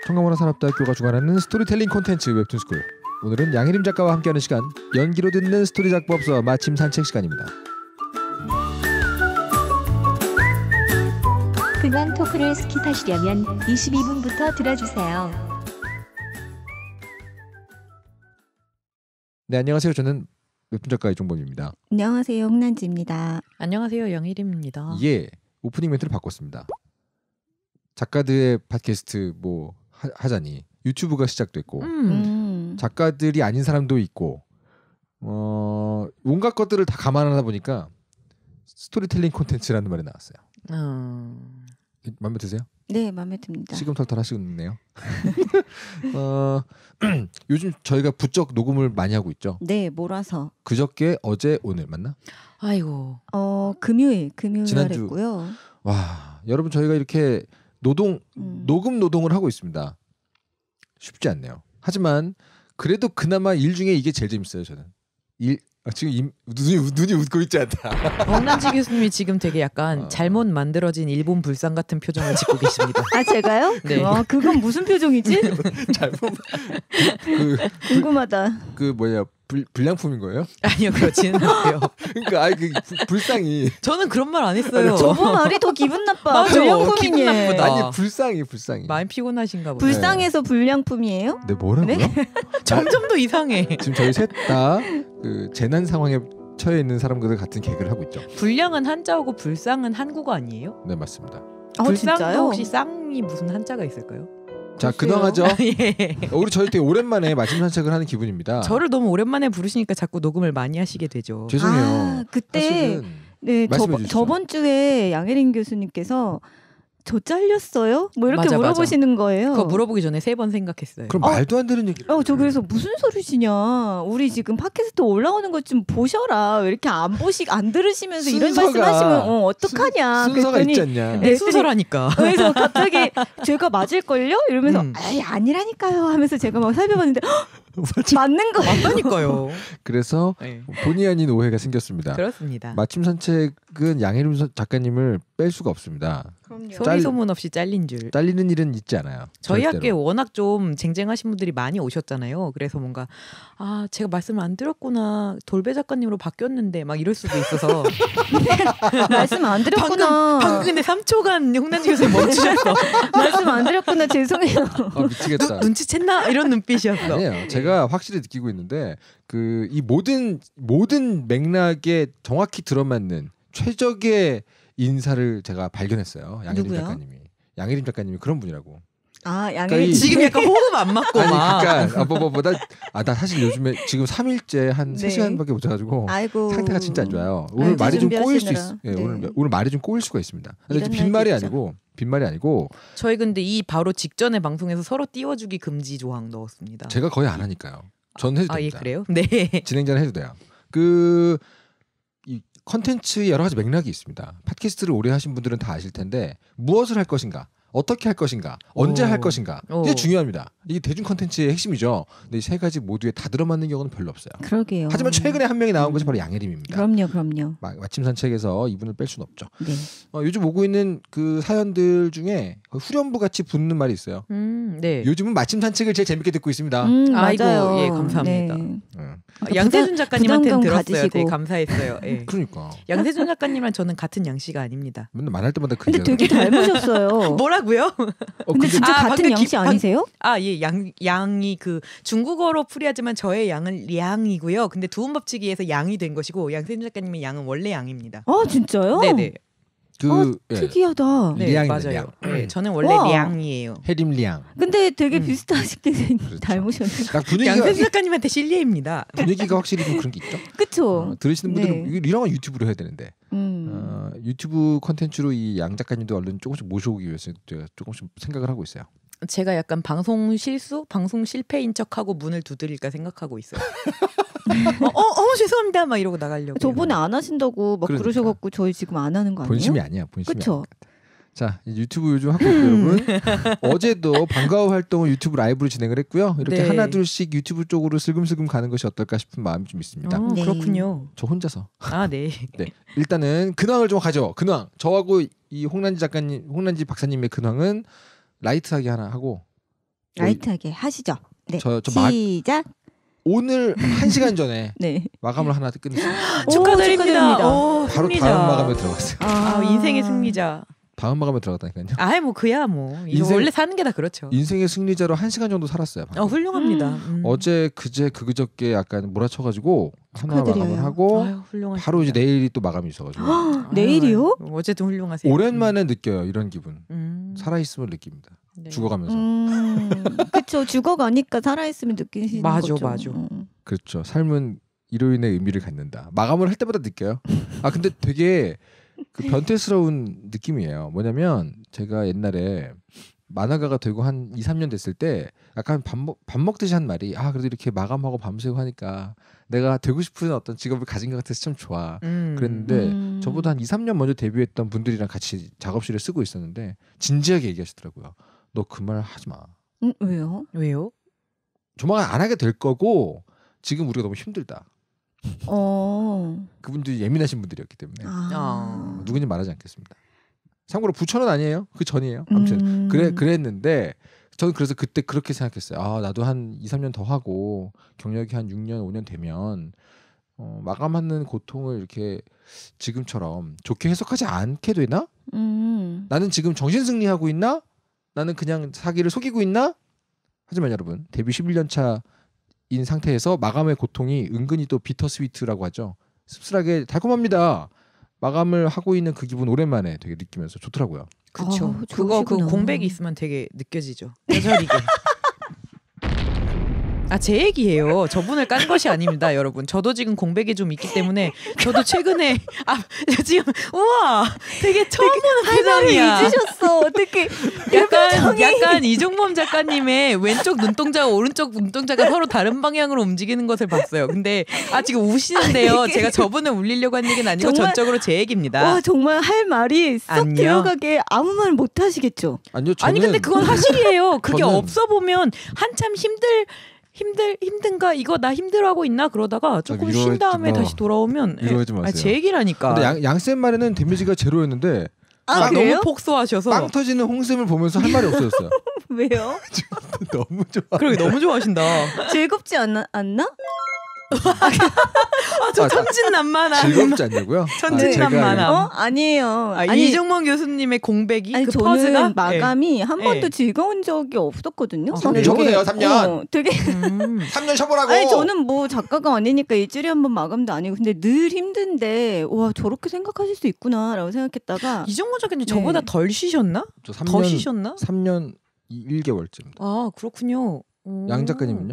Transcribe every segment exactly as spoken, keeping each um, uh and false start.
청강문화산업대학교가 주관하는 스토리텔링 콘텐츠 웹툰스쿨. 오늘은 양혜림 작가와 함께하는 시간, 연기로 듣는 스토리 작법서 마침 산책 시간입니다. 근황 토크를 스킵하시려면 이십이 분부터 들어주세요. 네, 안녕하세요. 저는 웹툰 작가 이종범입니다. 안녕하세요. 홍난지입니다. 안녕하세요. 양혜림입니다. 예, 오프닝 멘트를 바꿨습니다. 작가들의 팟캐스트 뭐 하, 하자니 유튜브가 시작됐고 음. 음. 작가들이 아닌 사람도 있고 어, 온갖 것들을 다 감안하다 보니까 스토리텔링 콘텐츠라는 말이 나왔어요. 음. 마음에 드세요? 네, 마음에 듭니다. 시금털털 하시겠네요. 어, 요즘 저희가 부쩍 녹음을 많이 하고 있죠. 네, 몰아서. 그저께, 어제, 오늘 맞나? 아이고. 어, 금요일, 금요일 날 지난주. 했고요. 와, 여러분 저희가 이렇게 노동 음. 녹음 노동을 하고 있습니다. 쉽지 않네요. 하지만 그래도 그나마 일 중에 이게 제일 재밌어요. 저는 일 아, 지금 임, 눈이 눈이 웃고 있지 않다. 홍난지 교수님이 지금 되게 약간 어. 잘못 만들어진 일본 불상 같은 표정을 짓고 계십니다. 아, 제가요? 네. 와, 그건 무슨 표정이지? 잘못 그, 궁금하다. 그 뭐야 불, 불량품인 거예요? 아니요, 그렇지는 않고요. 그러니까 아이 그 불- 불상이 저는 그런 말 안 했어요. 저번 말이 더 기분 나빠. 맞아, 불량품이네. 기분 나쁘다. 아니 불상이 불상이. 많이 피곤하신가 보다. 불쌍해서 불량품이에요? 네 뭐라고요? 점점 더 이상해. 지금 저희 셋 다 그 재난 상황에 처해 있는 사람들 같은 개그를 하고 있죠. 불량은 한자어고 불상은 한국어 아니에요? 네 맞습니다. 아, 불상도 진짜요? 혹시 쌍이 무슨 한자가 있을까요? 자 글쎄요. 근황하죠. 예. 어, 우리 저희 되게 오랜만에 마침 산책을 하는 기분입니다. 저를 너무 오랜만에 부르시니까 자꾸 녹음을 많이 하시게 되죠. 죄송해요. 아, 그때 사실은 네, 말씀해 저번, 주시죠. 저번 주에 양혜린 교수님께서 저 잘렸어요? 뭐 이렇게 맞아, 물어보시는 거예요. 그거 물어보기 전에 세 번 생각했어요. 그럼 어. 말도 안 되는 얘기를. 어, 저 그래서 무슨 소리시냐? 우리 지금 팟캐스트 올라오는 것 좀 보셔라. 왜 이렇게 안 보시 안 들으시면서 이런 순서가- 말씀하시면 어, 어떡하냐? 순, 순서가 그랬더니 있지 않냐. 네. 순서라니까. 그래서 갑자기 제가 맞을걸요? 이러면서 음. 아이 아니라니까요 하면서 제가 막 살펴봤는데 헉, 맞는 거예요. 맞다니까요. 그래서 네. 본의 아닌 오해가 생겼습니다. 그렇습니다. 마침 산책은 양혜림 서- 작가님을 뺄 수가 없습니다. 그럼요. 짤- 소리 소문 없이 잘린 줄. 잘리는 일은 있지 않아요. 저희 절대로. 학교에 워낙 좀 쟁쟁하신 분들이 많이 오셨잖아요. 그래서 뭔가 아 제가 말씀을 안 드렸구나. 돌배 작가님으로 바뀌었는데 막 이럴 수도 있어서 말씀 안 드렸구나. 방금 근데 삼 초간 홍난지 교수님 멈추셨어. 말씀 안 드렸구나. 죄송해요. 아, 미치겠다. 눈, 눈치챘나? 이런 눈빛이었어. 아니에요. 제가 확실히 느끼고 있는데 그 이 모든 모든 맥락에 정확히 들어맞는 최적의 인사를 제가 발견했어요. 양혜림 누구요? 작가님이. 양혜림 작가님이 그런 분이라고. 아 그러니까 양혜린 이- 지금 약간 호흡 안 맞고 아니 막. 그러니까 뭐뭐뭐나 아, 나 사실 요즘에 지금 삼 일째 한 세 네. 시간밖에 못 자가지고 아이고 상태가 진짜 안 좋아요. 오늘 알지, 말이 좀 꼬일 수 있. 준비하시느라. 예, 네. 오늘 오늘 말이 좀 꼬일 수가 있습니다. 근데 이런 빈말이 날도 있죠. 아니고 빈말이 아니고 저희 근데 이 바로 직전에 방송에서 서로 띄워주기 금지 조항 넣었습니다. 제가 거의 안 하니까요. 저는 해도 아 예 됩니다. 그래요? 네. 진행자는 해도 돼요. 그 이 컨텐츠의 여러 가지 맥락이 있습니다. 팟캐스트를 오래 하신 분들은 다 아실 텐데 무엇을 할 것인가, 어떻게 할 것인가, 언제 오. 할 것인가 오. 이게 중요합니다. 이게 대중 컨텐츠의 핵심이죠. 근데 이 세 가지 모두에 다 들어맞는 경우는 별로 없어요. 그러게요. 하지만 최근에 한 명이 나온 것이 바로 양혜림입니다. 그럼요, 그럼요. 마, 마침 산책에서 이분을 뺄 수는 없죠. 네. 어, 요즘 오고 있는 그 사연들 중에 후렴부 같이 붙는 말이 있어요. 음, 네. 요즘은 마침 산책을 제일 재밌게 듣고 있습니다. 음, 아이고, 맞아요. 예, 감사합니다. 응. 아, 양세준 작가님한테는 부담감 들었어요. 가지시고. 되게 감사했어요. 예. 그러니까 양세준 작가님이랑 저는 같은 양씨가 아닙니다. 맨날 말할 때마다 그 근데 얘기하는 되게 닮으셨어요. 뭐라고요? 어, 근데 진짜 아, 같은 방금 영씨 기- 방- 아니세요? 아, 예, 양 양이 그 중국어로 풀이하지만 저의 양은 량이고요. 근데 두음법칙에서 양이 된 것이고 양세준 작가님의 양은 원래 양입니다. 아 진짜요? 네, 네. 그 아, 예. 특이하다. 네, 리앙이네, 맞아요. 리앙. 네, 저는 원래 와. 량이에요. 해림 리앙. 근데 되게 음. 비슷하시게 생- 그렇죠. 닮으셨네요. 딱 분위기가 양세준 작가님한테 실례입니다. 분위기가 확실히 좀 그런 게 있죠. 그쵸? 어, 들으시는 분들은 네. 이거 리랑은 유튜브로 해야 되는데 음. 어, 유튜브 컨텐츠로 이 양 작가님도 얼른 조금씩 모셔오기 위해서 제가 조금씩 생각을 하고 있어요. 제가 약간 방송 실수, 방송 실패인 척하고 문을 두드릴까 생각하고 있어요. 어, 어, 어, 죄송합니다. 막 이러고 나가려고. 저번에 안 하신다고 막 그러니까. 그러셔갖고 저희 지금 안 하는 거 아니에요? 본심이 아니야. 본심이 그쵸? 아니야. 자, 이 유튜브 요즘 하고 있고요, 여러분. 어제도 방과후 활동을 유튜브 라이브로 진행을 했고요. 이렇게 네. 하나 둘씩 유튜브 쪽으로 슬금슬금 가는 것이 어떨까 싶은 마음이 좀 있습니다. 어, 네. 그렇군요. 저 혼자서. 아, 네. 네. 일단은 근황을 좀 가죠. 근황. 저하고 이 홍란지 작가님, 홍란지 박사님의 근황은 라이트하게 하나 하고 라이트하게 하시죠. 네. 저, 저 마, 시작. 오늘 한 시간 전에 네. 마감을 하나 끝냈어요. 오, 축하드립니다. 축하드립니다. 오, 바로 승리자. 다음 마감에 들어갔어요. 아, 인생의 승리자. 다음 마감에 들어갔다니까요. 아이 뭐 그야 뭐 이거 인생- 원래 사는 게 다 그렇죠. 인생의 승리자로 한 시간 정도 살았어요. 방금. 어 훌륭합니다. 음. 어제 그제 그저께 약간 몰아쳐가지고 하나 축하드려요. 마감을 하고 아유, 훌륭하십니다. 바로 이제 내일이 또 마감이 있어가지고 아유, 내일이요? 어쨌든 훌륭하세요. 오랜만에 느껴요 이런 기분. 음. 살아있음을 느낍니다. 네. 죽어가면서. 음, 그쵸. 죽어가니까 살아있으면 느끼시는 맞아, 거죠. 맞아. 음. 그렇죠. 삶은 이로인의 의미를 갖는다. 마감을 할 때마다 느껴요. 아 근데 되게 그 변태스러운 느낌이에요. 뭐냐면 제가 옛날에 만화가가 되고 한 이, 삼 년 됐을 때 약간 밥, 먹, 밥 먹듯이 한 말이 아 그래도 이렇게 마감하고 밤새고 하니까 내가 되고 싶은 어떤 직업을 가진 것 같아서 참 좋아. 음. 그랬는데 음. 저보다 한 이, 삼 년 먼저 데뷔했던 분들이랑 같이 작업실을 쓰고 있었는데 진지하게 얘기하시더라고요. 너 그 말 하지 마. 음, 왜요? 왜요? 조만간 안 하게 될 거고 지금 우리가 너무 힘들다. 어. 그분들이 예민하신 분들이었기 때문에 아. 아. 누군지 말하지 않겠습니다. 참고로 부천은 아니에요. 그 전이에요. 아무튼 음. 그래 그랬는데 저는 그래서 그때 그렇게 생각했어요. 아 나도 한 이, 삼 년 더 하고 경력이 한 육 년, 오 년 되면 어, 마감하는 고통을 이렇게 지금처럼 좋게 해석하지 않게 되나? 음. 나는 지금 정신 승리하고 있나? 나는 그냥 사기를 속이고 있나? 하지만 여러분 데뷔 십일 년 차인 상태에서 마감의 고통이 은근히 또 비터스위트라고 하죠. 씁쓸하게 달콤합니다. 마감을 하고 있는 그 기분 오랜만에 되게 느끼면서 좋더라고요. 그쵸. 아, 그거 그 좋으시구나. 공백이 있으면 되게 느껴지죠. 뼈저리게. 아, 제 얘기예요. 저분을 깐 것이 아닙니다, 여러분. 저도 지금 공백이 좀 있기 때문에 저도 최근에 아 지금 우와 되게 처음 보는 표정이야. 잊으셨어. 어떻게? 약간 약간 이종범 작가님의 왼쪽 눈동자와 오른쪽 눈동자가 서로 다른 방향으로 움직이는 것을 봤어요. 근데 아 지금 우시는데요. 이게- 제가 저분을 울리려고 한 얘기는 아니고 정말- 전적으로 제 얘기입니다. 와 정말 할 말이 쏙 아니요. 들어가게 아무 말 못 하시겠죠. 아니요, 저는 아니 근데 그건 사실이에요. 그게 저는- 없어 보면 한참 힘들 힘들 힘든가 이거 나 힘들어하고 있나 그러다가 조금 위로하지 쉰 다음에 마. 다시 돌아오면 위로하지 마세요. 아, 제 얘기라니까. 근데 양, 양쌤 말에는 데미지가 제로였는데 아, 아, 그래요? 너무 폭소하셔서 빵 터지는 홍쌤을 보면서 할 말이 없어졌어요. 왜요? 너무 좋아. 그러게 너무 좋아하신다. 즐겁지 않나? 않나? 아, 저 천진난만한 즐겁지 않냐고요? 천진난만한. 아, 어? 아니에요. 아, 이종범 교수님의 공백이 아니 그 저는 퍼즈가 마감이 한 예. 번도 즐거운 적이 없었거든요. 어, 삼 년 그래요? 쳐보세요. 삼 년. 어, 되게 음. 삼 년 쳐보라고. 아니 저는 뭐 작가가 아니니까 일주일에 한 번 마감도 아니고 근데 늘 힘든데 와 저렇게 생각하실 수 있구나라고 생각했다가 이종범 작가님 네. 저보다 덜 쉬셨나? 저 삼 더 년 쉬셨나? 삼 년 일 개월쯤. 아 그렇군요. 오. 양 작가님은요?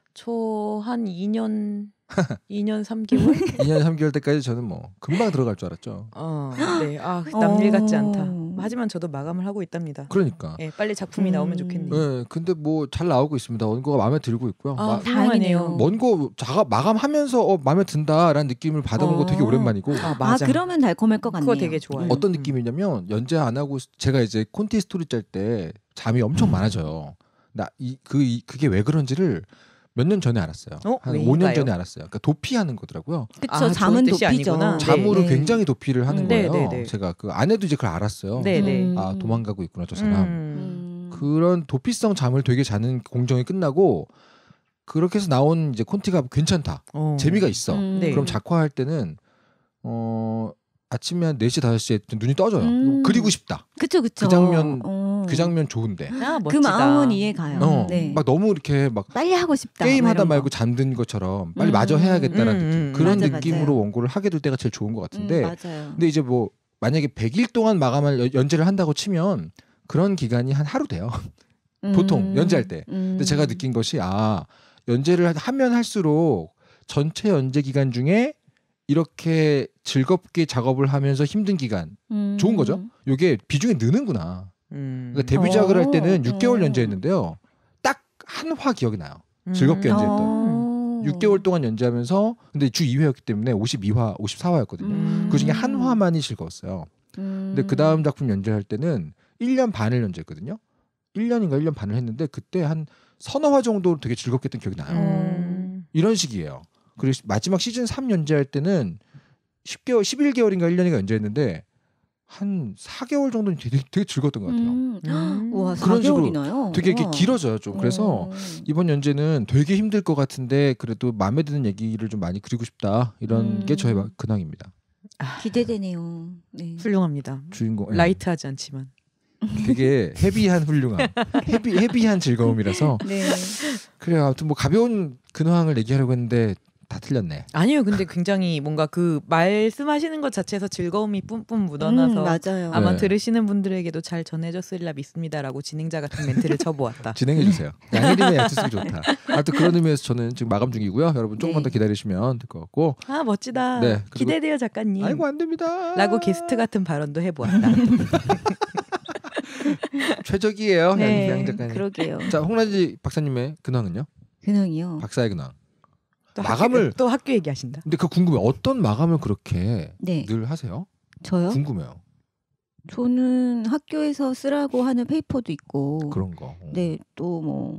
저 한 이 년 이 년 삼 개월? 이 년 삼 개월 때까지 저는 뭐 금방 들어갈 줄 알았죠. 어, 네. 아, 남일 같지 않다. 어. 하지만 저도 마감을 하고 있답니다. 그러니까. 예, 빨리 작품이 음. 나오면 좋겠네요. 네, 근데 뭐 잘 나오고 있습니다. 원고가 마음에 들고 있고요. 아, 마- 훌륭하네요. 원고 자가 마감하면서 어, 마음에 든다라는 느낌을 받아본 거 어. 되게 오랜만이고 아, 아 맞아. 그러면 달콤할 것 같네요. 그거 되게 좋아요. 어떤 음. 느낌이냐면 연재 안 하고 제가 이제 콘티 스토리 짤 때 잠이 엄청 많아져요. 나 이 그 그게 왜 그런지를 몇 년 전에 알았어요. 어? 한 왜인가요? 오 년 전에 알았어요. 그러니까 도피하는 거더라고요. 그쵸 아, 잠은 좋은 뜻이 도피죠. 아니구나. 네. 잠으로 네. 굉장히 도피를 하는 음. 거예요. 네, 네, 네. 제가 그 아내도 이제 그걸 알았어요. 네, 네. 음. 아 도망가고 있구나 저 사람. 음. 음. 그런 도피성 잠을 되게 자는 공정이 끝나고 그렇게 해서 나온 이제 콘티가 괜찮다. 어. 재미가 있어. 음. 네. 그럼 작화할 때는 어 아침에 한 네 시 다섯 시에 눈이 떠져요. 음. 그리고 싶다. 그쵸 그쵸. 그 장면, 어. 그 장면 좋은데. 아, 그 멋지다. 마음은 이해가요. 어, 네. 막 너무 이렇게 막 빨리 하고 싶다. 게임 뭐 하다 이런 말고 거. 잠든 것처럼 빨리 음. 마저 해야겠다는 음, 느낌. 음, 그런 맞아, 느낌으로 맞아요. 원고를 하게 될 때가 제일 좋은 것 같은데. 음, 맞아요. 근데 이제 뭐 만약에 백 일 동안 마감을 연- 연재를 한다고 치면 그런 기간이 한 하루 돼요. 보통 음. 연재할 때. 근데 제가 느낀 것이 아 연재를 하면 할수록 전체 연재 기간 중에 이렇게 즐겁게 작업을 하면서 힘든 기간 음. 좋은 거죠. 이게 비중이 느는구나. 음. 그러니까 데뷔작을 할 때는 어, 육 개월 어. 연재했는데요. 딱 한 화 기억이 나요. 음. 즐겁게 연재했던. 어. 육 개월 동안 연재하면서 근데 주 이 회였기 때문에 오십이 화, 오십사 화였거든요. 음. 그 중에 한 화만이 즐거웠어요. 음. 근데 그 다음 작품 연재할 때는 일 년 반을 연재했거든요. 일 년인가 일 년 반을 했는데 그때 한 서너 화 정도 되게 즐겁게 했던 기억이 나요. 음. 이런 식이에요. 그리고 시- 마지막 시즌 삼 연재할 때는 십 개월, 십일 개월인가 일 년인가 연재했는데 한 사 개월 정도는 되게, 되게 즐거웠던 것 같아요. 음. 음. 와 그런 식으로 사 개월이나요? 되게 이렇게 우와. 길어져요 좀. 그래서 음. 이번 연재는 되게 힘들 것 같은데 그래도 마음에 드는 얘기를 좀 많이 그리고 싶다 이런 음. 게 저의 근황입니다. 아, 기대되네요. 네. 훌륭합니다. 주인공 예. 라이트하지 않지만. 되게 헤비한 훌륭함, 헤비 헤비한 즐거움이라서 네. 그래요. 아무튼 뭐 가벼운 근황을 얘기하려고 했는데 다 틀렸네. 아니요, 근데 굉장히 뭔가 그 말씀하시는 것 자체에서 즐거움이 뿜뿜 묻어나서 음, 맞아요. 아마 네. 들으시는 분들에게도 잘 전해졌으리라 믿습니다라고 진행자 같은 멘트를 쳐보았다. 진행해 주세요. 양혜림의 약수 쓰기 좋다. 아무튼 그런 의미에서 저는 지금 마감 중이고요. 여러분 조금만 네. 더 기다리시면 될 것 같고. 아 멋지다. 네, 그리고- 기대돼요 작가님. 아이고 안 됩니다. 라고 게스트 같은 발언도 해보았다. 최적이에요, 네. 양 작가님. 그러게요. 자, 홍란지 박사님의 근황은요? 근황이요. 박사의 근황. 또 마감을- 학교, 또 학교 얘기하신다. 근데 그 궁금해. 어떤 마감을 그렇게 네. 늘 하세요? 저요? 궁금해요. 저는 학교에서 쓰라고 하는 페이퍼도 있고, 그런 거. 어. 네, 또 뭐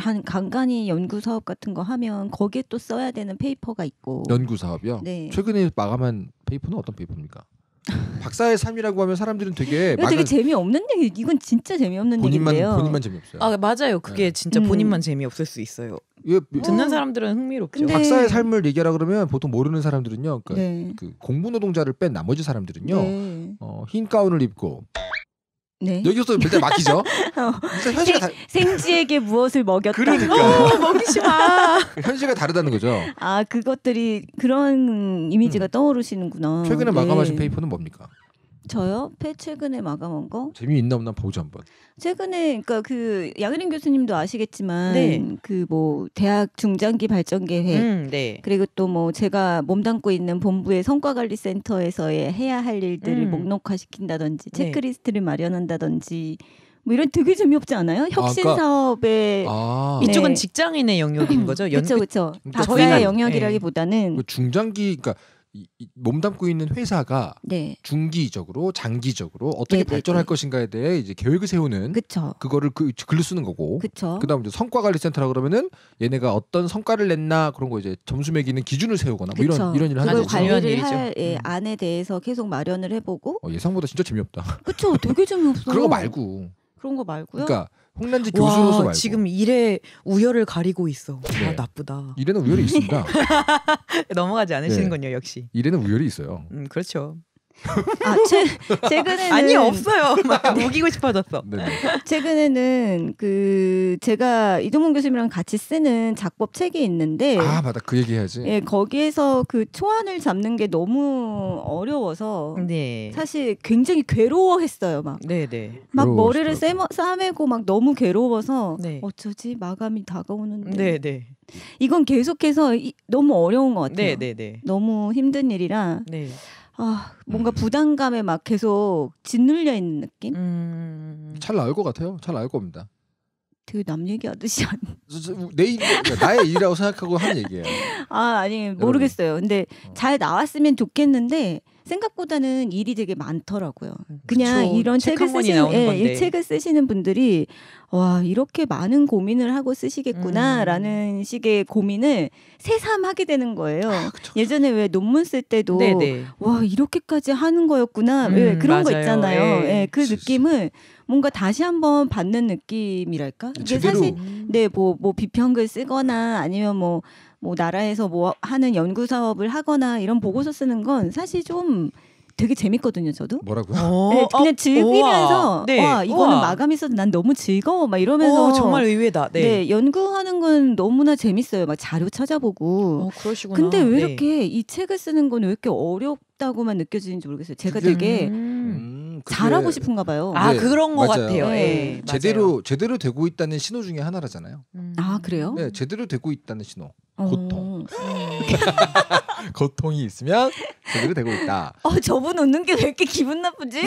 간간히 연구 사업 같은 거 하면 거기에 또 써야 되는 페이퍼가 있고. 연구 사업이요. 네. 최근에 마감한 페이퍼는 어떤 페이퍼입니까? 박사의 삶이라고 하면 사람들은 되게 이거 되게 막을 재미없는 얘기. 이건 진짜 재미없는 본인만 얘기인데요. 본인만 재미없어요. 아 맞아요. 그게 네. 진짜 음. 본인만 재미없을 수 있어요. 이게 듣는 어. 사람들은 흥미롭죠. 근데- 박사의 삶을 얘기하라 그러면 보통 모르는 사람들은요. 그러니까 네. 그 공부 노동자를 뺀 나머지 사람들은요. 네. 어, 흰 가운을 입고 네. 여기서 맨날 막히죠. 일단 현실과 다, 생지에게 무엇을 먹였다. 그러니까 먹이지 마. 현실과 다르다는 거죠. 아, 그것들이 그런 이미지가 떠오르시는구나. 음. 최근에 네. 마감하신 페이퍼는 뭡니까? 저요? 페 최근에 마감한 거? 재미있나 없나 보죠 한번. 최근에 그러니까 그 양은인 교수님도 아시겠지만 네. 그 뭐 대학 중장기 발전 계획 음, 네. 그리고 또 뭐 제가 몸담고 있는 본부의 성과관리센터에서의 해야 할 일들을 음. 목록화시킨다든지 네. 체크리스트를 마련한다든지 뭐 이런 되게 재미없지 않아요? 혁신 그러니까- 사업에 아, 네. 이쪽은 직장인의 영역인 거죠. 연- 그렇죠, 그렇죠. 그러니까 박사의 저희는- 영역이라기보다는 그 중장기 그러니까 이, 이 몸담고 있는 회사가 네, 중기적으로 장기적으로 어떻게 네, 네, 발전할 네. 것인가에 대해 이제 계획을 세우는 그렇죠, 그거를 그 글로 쓰는 거고. 그렇죠. 그다음 이제 성과관리센터라 그러면은 얘네가 어떤 성과를 냈나 그런 거 이제 점수 매기는 기준을 세우거나 뭐 이런 이런 일을 하는 그걸 아주 거죠. 중요한 관리를 일이죠. 할 예, 음. 안에 대해서 계속 마련을 해보고 어, 예상보다 진짜 재미없다. 그렇죠. 되게 재미없어요. 그런 거 말고. 그런 거 말고요. 그러니까 홍란지 교수로서 와 말고. 지금 일에 우열을 가리고 있어. 네. 아 나쁘다. 일에는 우열이 있습니다. 넘어가지 않으시는군요 네. 역시. 일에는 우열이 있어요. 음 그렇죠. 아, 최, 최근에는 아니 없어요. 막 우기고 싶어졌어. 네. 최근에는 그 제가 이동문 교수님이랑 같이 쓰는 작법 책이 있는데 아 맞다 그 얘기해야지. 예, 거기에서 그 초안을 잡는 게 너무 어려워서 네. 사실 굉장히 괴로워했어요. 막. 네네. 막 괴로워하시더라고요. 머리를 싸매, 싸매고 막 너무 괴로워서 네. 어쩌지 마감이 다가오는데 네네. 이건 계속해서 이, 너무 어려운 것 같아요. 네네네. 너무 힘든 일이라 네. 아 뭔가 음. 부담감에 막 계속 짓눌려 있는 느낌? 음. 잘 나올 것 같아요. 잘 나올 겁니다. 되게 남 얘기하듯이 안- 저- 저- 내 일, 그러니까 나의 일이라고 생각하고 하는 얘기예요. 아 아니 모르겠어요. 근데 어. 잘 나왔으면 좋겠는데 생각보다는 일이 되게 많더라고요. 그냥 그쵸. 이런 책 책을 한 권이 쓰시는 나오는 예, 건데. 이 책을 쓰시는 분들이 와 이렇게 많은 고민을 하고 쓰시겠구나라는 음. 식의 고민을 새삼하게 되는 거예요. 아, 그쵸. 예전에 왜 논문 쓸 때도 네네. 와 이렇게까지 하는 거였구나 왜 음, 그런 거 맞아요. 있잖아요. 예. 예, 그 진짜. 느낌을 뭔가 다시 한번 받는 느낌이랄까? 이게 제대로 사실 네, 뭐, 뭐 비평글 쓰거나 아니면 뭐, 뭐 나라에서 뭐 하는 연구 사업을 하거나 이런 보고서 쓰는 건 사실 좀 되게 재밌거든요, 저도. 뭐라고요? 어, 네, 그냥 어, 즐기면서 우와. 네. 와 이거는 우와. 마감이 있어도 난 너무 즐거워 막 이러면서 어, 정말 의외다. 네. 네. 연구하는 건 너무나 재밌어요. 막 자료 찾아보고. 어, 그러시구나. 근데 왜 네. 이렇게 이 책을 쓰는 건 왜 이렇게 어렵다고만 느껴지는지 모르겠어요. 제가 그게- 되게 음. 음, 그게 잘하고 싶은가 봐요. 아 네, 그런 거 맞아요. 같아요. 네. 예, 맞아요. 제대로 제대로 되고 있다는 신호 중에 하나라잖아요. 음. 아 그래요? 네, 제대로 되고 있다는 신호. 어. 고통. 고통이 있으면 제대로 되고 있다. 어 저분 웃는 게 왜 이렇게 기분 나쁘지?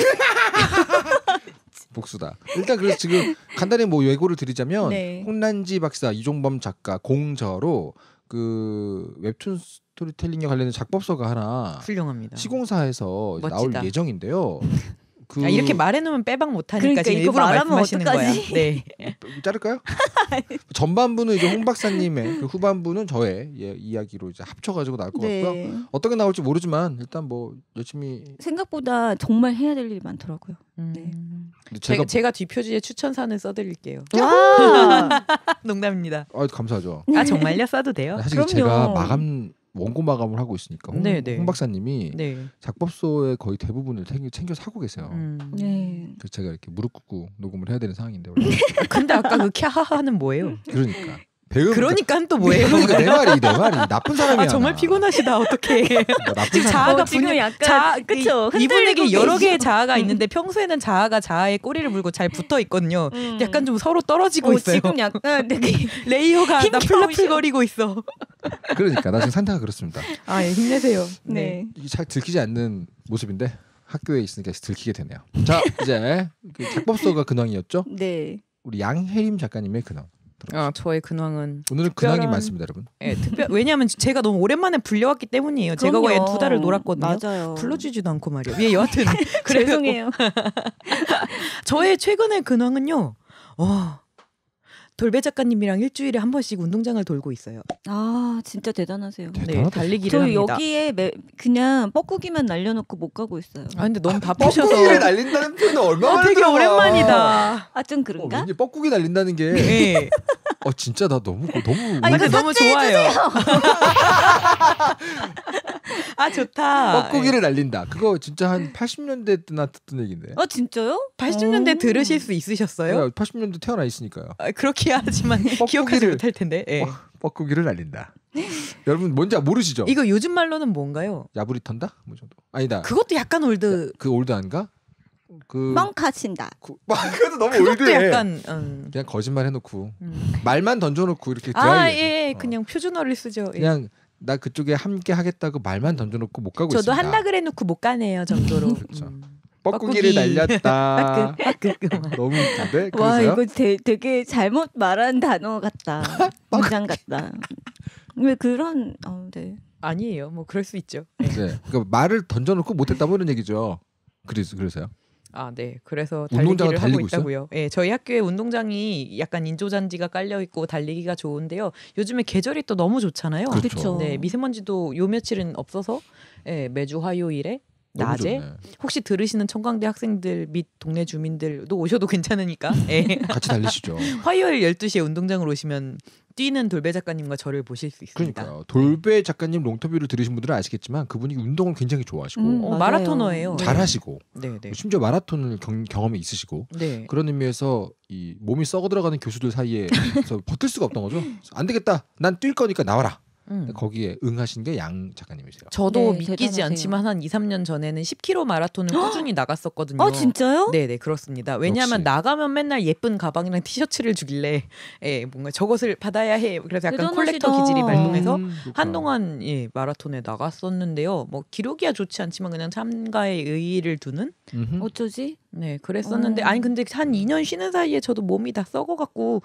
복수다. 일단 그래서 지금 간단히 뭐 예고를 드리자면 네. 홍란지 박사, 이종범 작가 공저로 그 웹툰 스토리텔링에 관련된 작법서가 하나 훌륭합니다. 시공사에서 이제 나올 멋지다. 예정인데요. 그 아, 이렇게 말해놓으면 빼박 못하니까 그러니까 지금 이거 일부러 말하면 말씀하시는 거야. 어떡하지? 네. 자를까요? 전반부는 이제 홍 박사님의 그 후반부는 저의 예, 이야기로 이제 합쳐가지고 나올 것 같고요. 네. 어떻게 나올지 모르지만 일단 뭐 열심히. 생각보다 정말 해야 될 일이 많더라고요. 음. 네. 근데 제가, 제가 제가 뒷표지에 추천사는 써드릴게요. 와. 농담입니다. 아, 감사하죠. 아 정말요? 써도 돼요? 사실 그럼요. 제가 마감 원고 마감을 하고 있으니까 홍, 네, 네. 홍 박사님이 네. 작법소의 거의 대부분을 챙겨, 챙겨서 하고 계세요. 음. 네. 그래서 제가 이렇게 무릎 꿇고 녹음을 해야 되는 상황인데 원래. 근데 아까 그 캬하하는 뭐예요? 그러니까 배움. 그러니까 또 뭐예요? 그러니까 내 말이 내 말이 나쁜 사람이야. 아 정말 나. 피곤하시다. 어떡해. 뭐 나쁜 지금 사람. 자아가 어, 지금 분명- 약간 자, 그쵸? 이- 이분에게 흔들리고 여러 개의 계시죠? 자아가 있는데 평소에는 자아가 자아의 꼬리를 물고 잘 붙어 있거든요. 음. 약간 좀 서로 떨어지고 어, 있어요. 지금 약간 되게 레이어가 힘겨우셔. 나플라플거리고 있어. 그러니까 나 지금 상태가 그렇습니다. 아, 예, 힘내세요. 네. 이게 잘 들키지 않는 모습인데 학교에 있으니까 들키게 되네요. 자 이제 그 작법소가 근황이었죠. 네. 우리 양혜림 작가님의 근황. 아, 저의 근황은 오늘은 근황이 특별한- 많습니다, 여러분. 예, 특별 왜냐하면 제가 너무 오랜만에 불려왔기 때문이에요. 제가 거의 그럼요. 두 달을 놀았거든요. 맞아요. 불러주지도 않고 말이에요. 예, 여하튼 그래서 죄송해요. 저의 최근의 근황은요. 어, 돌배 작가님이랑 일주일에 한 번씩 운동장을 돌고 있어요. 아 진짜 대단하세요. 네, 대단하다. 달리기를 저 합니다. 여기에 매, 그냥 뻐꾸기만 날려놓고 못 가고 있어요. 아 근데 너무 바쁘셔서 뻐꾸기를 날린다는 표현은 얼마나 아, 되게 오랜만이다. 아 좀 어, 그런가? 왠지 뻐꾸기 날린다는 게 예. 어 진짜 나 너무 너무 아, 아, 이거 근데 너무 좋아요. 아 좋다. 뻐꾸기를 날린다. 그거 진짜 한 팔십 년대 때나 듣던 얘긴데. 아 진짜요? 팔십 년대 오. 들으실 수 있으셨어요? 팔십 년대 태어나 있으니까요. 아, 그렇게 하지만 기억하지 뻐꾸기를- 못할 텐데. 예. 뻐- 뻐꾸기를 날린다. 여러분 뭔지 모르시죠? 이거 요즘 말로는 뭔가요? 야부리 턴다? 뭐 정도. 아니다. 그것도 약간 올드. 그 올드한가? 그 뻥카 친다. 그, 그것도 너무 그것도 올드해. 약간 음. 그냥 거짓말 해놓고 음. 말만 던져놓고 이렇게 아, 드라이브. 예, 예. 어. 그냥 표준어를 쓰죠. 예. 그냥 나 그쪽에 함께 하겠다고 말만 던져놓고 못 가고 저도 있습니다. 한다 그래 놓고 못 가네요 정도로. 그렇죠. 음. 뻐꾸기를 뻐꾸기. 날렸다. 끄끄끄. 너무 웃긴데? 와 그러세요? 이거 되, 되게 잘못 말한 단어 같다. 문장 같다. 왜 그런 어, 네. 아니에요. 뭐 그럴 수 있죠. 네. 그러니까 말을 던져놓고 못했다고 이런 얘기죠. 그래서 그래서요. 아, 네. 그래서 운동장을 달리기를 하고 달리고 있어요? 있다고요. 예, 저희 학교에 운동장이 약간 인조잔디가 깔려 있고 달리기가 좋은데요. 요즘에 계절이 또 너무 좋잖아요. 그렇죠. 그쵸. 네, 미세먼지도 요 며칠은 없어서 예, 매주 화요일에 너무 낮에 좋네. 혹시 들으시는 청강대 학생들 및 동네 주민들도 오셔도 괜찮으니까 예. 같이 달리시죠. 화요일 열두 시에 운동장을 오시면 뛰는 돌배 작가님과 저를 보실 수 있습니다. 그러니까요. 돌배 작가님 롱터뷰를 들으신 분들은 아시겠지만 그분이 운동을 굉장히 좋아하시고 음, 어, 맞아요. 마라토너예요. 네. 잘하시고 네, 네. 심지어 마라톤을 경, 경험이 있으시고 네. 그런 의미에서 이 몸이 썩어 들어가는 교수들 사이에서 버틸 수가 없던 거죠. 안 되겠다. 난 뛸 거니까 나와라. 음. 거기에 응하신 게 양 작가님이세요. 저도 네, 믿기지 대단하세요. 않지만 한 이, 삼 년 전에는 십 킬로미터 마라톤을 꾸준히 나갔었거든요. 아 진짜요? 네, 네, 그렇습니다. 왜냐하면 역시. 나가면 맨날 예쁜 가방이랑 티셔츠를 주길래 예, 뭔가 저것을 받아야 해. 그래서 약간 대단하시다. 콜렉터 기질이 발동해서 음, 그렇구나. 한동안 예, 마라톤에 나갔었는데요. 뭐 기록이야 좋지 않지만 그냥 참가에 의의를 두는 음흠. 어쩌지? 네, 그랬었는데 어. 아니 근데 한 이 년 쉬는 사이에 저도 몸이 다 썩어갖고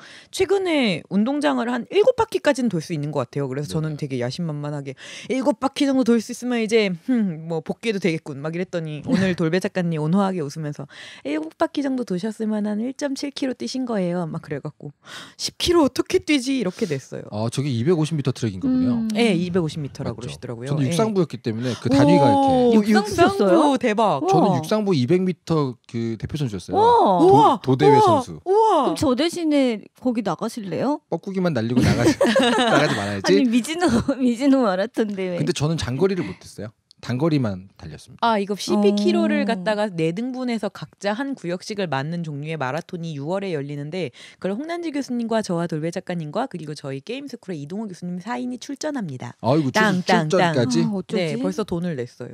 최근에 운동장을 한 일곱 바퀴까지는 돌 수 있는 것 같아요. 그래서 저는 네네. 되게 야심만만하게 일곱 바퀴 정도 돌 수 있으면 이제 흠, 뭐 복귀해도 되겠군 막 이랬더니 오늘 돌배 작가님 온화하게 웃으면서 일곱 바퀴 정도 도셨으면 한 일 점 칠 킬로미터 뛰신 거예요. 막 그래갖고 십 킬로미터 어떻게 뛰지 이렇게 됐어요. 아 저게 이백오십 미터 트랙인 거군요. 음. 예, 이백오십 미터라고 맞죠? 그러시더라고요. 저는 예. 육상부였기 때문에 그 단위가 오, 이렇게. 육상부 였어요? 대박. 우와. 저는 육상부 이백 미터 그 대표 선수였어요. 와. 도- 우와, 도대회 우와, 선수. 우와. 그럼 저 대신에 거기 나가실래요? 뻐꾸기만 날리고 나가지 나가지 말아야지. 아니 미즈노 미즈노 마라톤 대회. 근데 저는 장거리를 못했어요. 단거리만 달렸습니다. 아 이거 십이 킬로미터를 어. 갖다가 네 등분해서 각자 한 구역씩을 맞는 종류의 마라톤이 유월에 열리는데 그걸 홍난지 교수님과 저와 돌배 작가님과 그리고 저희 게임스쿨의 이동호 교수님 사 인이 출전합니다. 아이고 땅, 출- 땅, 출전까지 아, 어쩌지? 네, 벌써 돈을 냈어요.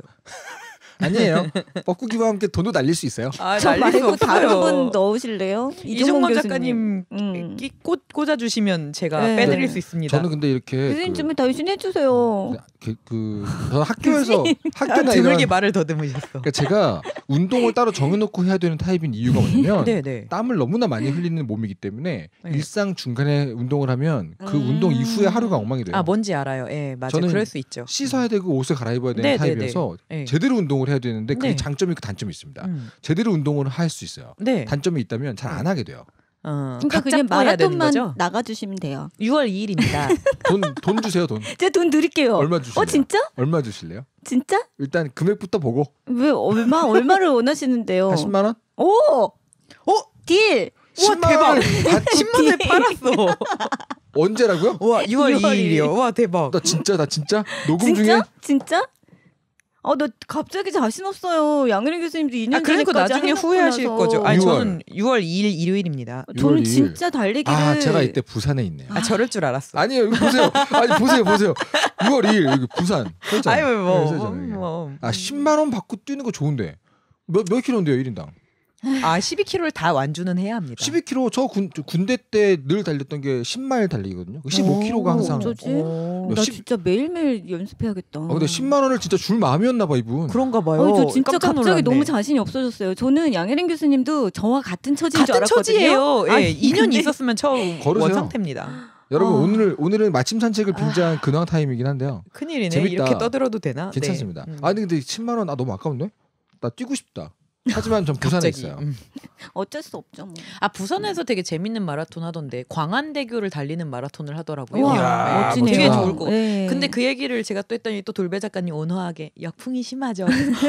아니에요. 뻐꾸기와 함께 돈도 날릴 수 있어요. 아, 저 날릴 수 말고 다른 없어요. 분 넣으실래요? 이종건 교수님. 작가님 음. 끼- 꽂, 꽂아주시면 제가 네. 빼드릴 수 있습니다. 저는 근데 이렇게 교수님 그, 좀 당신 해주세요. 그, 그 저는 학교에서 아, 학교나 이런 드물게 말을 더듬으셨어. 그러니까 제가 운동을 따로 정해놓고 해야 되는 타입인 이유가 뭐냐면 네네. 땀을 너무나 많이 흘리는 몸이기 때문에 네. 일상 중간에 운동을 하면 그 음. 운동 이후에 하루가 엉망이 돼요. 아 뭔지 알아요. 예, 맞아요. 저는 그럴 수 있죠. 씻어야 되고 옷을 갈아입어야 되는 네, 네, 타입이어서 네. 제대로 운동을 운동을 해야 되는데 그게 네. 장점이 있고 단점이 있습니다. 음. 제대로 운동을 할 수 있어요. 네. 단점이 있다면 잘 안 하게 돼요. 어, 그러니까 각 그냥 잡고 해야 되는 마라톤만 거죠? 나가주시면 돼요. 유월 이일입니다. 돈 돈 주세요 돈. 제가 돈 드릴게요. 얼마 주실래요? 어 진짜? 얼마 주실래요? 진짜? 일단 금액부터 보고 왜 얼마 얼마를 원하시는데요? 한 십만 원? 오, 오, 딜. 우와 십만 대박. 원을 받- 십만 원에 팔았어. 언제라고요? 와 유월 유월 이일이요. 와 대박. 나 진짜 나 진짜 녹음 중에 진짜? 진짜? 어, 너 갑자기 자신 없어요. 양혜린 교수님도 이 년 아 그러니까 전에까지 나중에 해놓고 후회하실 나서. 거죠. 아니 유월. 저는 유월 이일 일요일입니다. 유월 저는 이일. 진짜 달리기를 아 제가 이때 부산에 있네요. 아 저럴 줄 알았어. 아니에요 여기 보세요. 아니 보세요 보세요. 유월 이일 여기 부산. 아유 네, 뭐, 써있잖아요, 뭐, 이게. 뭐. 아 십만 원 받고 뛰는 거 좋은데 몇 몇 킬로인데요 일 인당? 아 십이 킬로미터를 다 완주는 해야 합니다. 십이 킬로미터 저 군, 군대 때 늘 달렸던 게 십 마일 달리거든요. 십오 킬로미터가 항상. 어쩌지? 오, 나 십- 진짜 매일매일 연습해야겠다. 아 근데 십만 원을 진짜 줄 마음이었나 봐 이분. 그런가 봐요. 어, 저 진짜 깜짝 갑자기 놀랐네. 너무 자신이 없어졌어요. 저는 양혜린 교수님도 저와 같은 처지인 줄 같은 알았거든요. 처지예요. 예, 아니, 이 년 근데- 있었으면 처음 걸으세요. 원 상태입니다. 여러분 어. 오늘 오늘은 마침 산책을 빙자한 근황 타임이긴 한데요. 큰일이네. 재밌다. 이렇게 떠들어도 되나? 괜찮습니다. 네. 음. 아니 근데 십만 원 아 너무 아까운데? 나 뛰고 싶다. 하지만 전 부산에 갑자기. 있어요. 음. 어쩔 수 없죠. 뭐. 아 부산에서 되게 재밌는 마라톤 하던데 광안대교를 달리는 마라톤을 하더라고요. 우와, 이야, 멋지네요. 되게 좋을 거. 네. 근데 그 얘기를 제가 또 했더니 또 돌배 작가님 온화하게 역풍이 심하죠.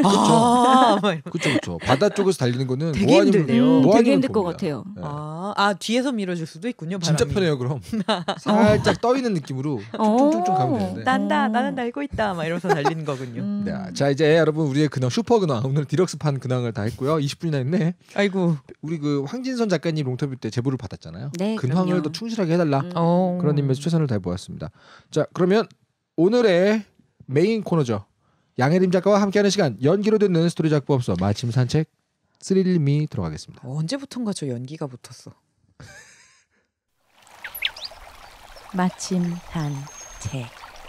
아, 막 이러면서. 그렇죠, 그렇죠. 바다 쪽에서 달리는 거는 되게 뭐 아니면- 힘들대요. 음, 뭐 되게 아니면 힘들 것 봅니다. 같아요. 네. 아, 아 뒤에서 밀어줄 수도 있군요. 바람이. 진짜 편해요 그럼. 살짝 떠 있는 느낌으로 쭉쭉쭉쭉 가면 되는데. 난다, 음. 나는 날고 있다, 막 이러면서 달리는 거군요. 음. 네, 자 이제 여러분 우리의 근황 슈퍼 근황 오늘 디럭스판 근황을 다 했고요. 이십 분이나 했네. 아이고. 우리 그 황진선 작가님 롱터뷰 때 제보를 받았잖아요. 네, 근황을 그럼요. 더 충실하게 해달라. 음. 어. 그런 의미에서 최선을 다해보았습니다. 자 그러면 오늘의 메인 코너죠. 양혜림 작가와 함께하는 시간 연기로 듣는 스토리 작법서 마침 산책 스릴미 들어가겠습니다. 어, 언제부턴가 저 연기가 붙었어. 마침 산책.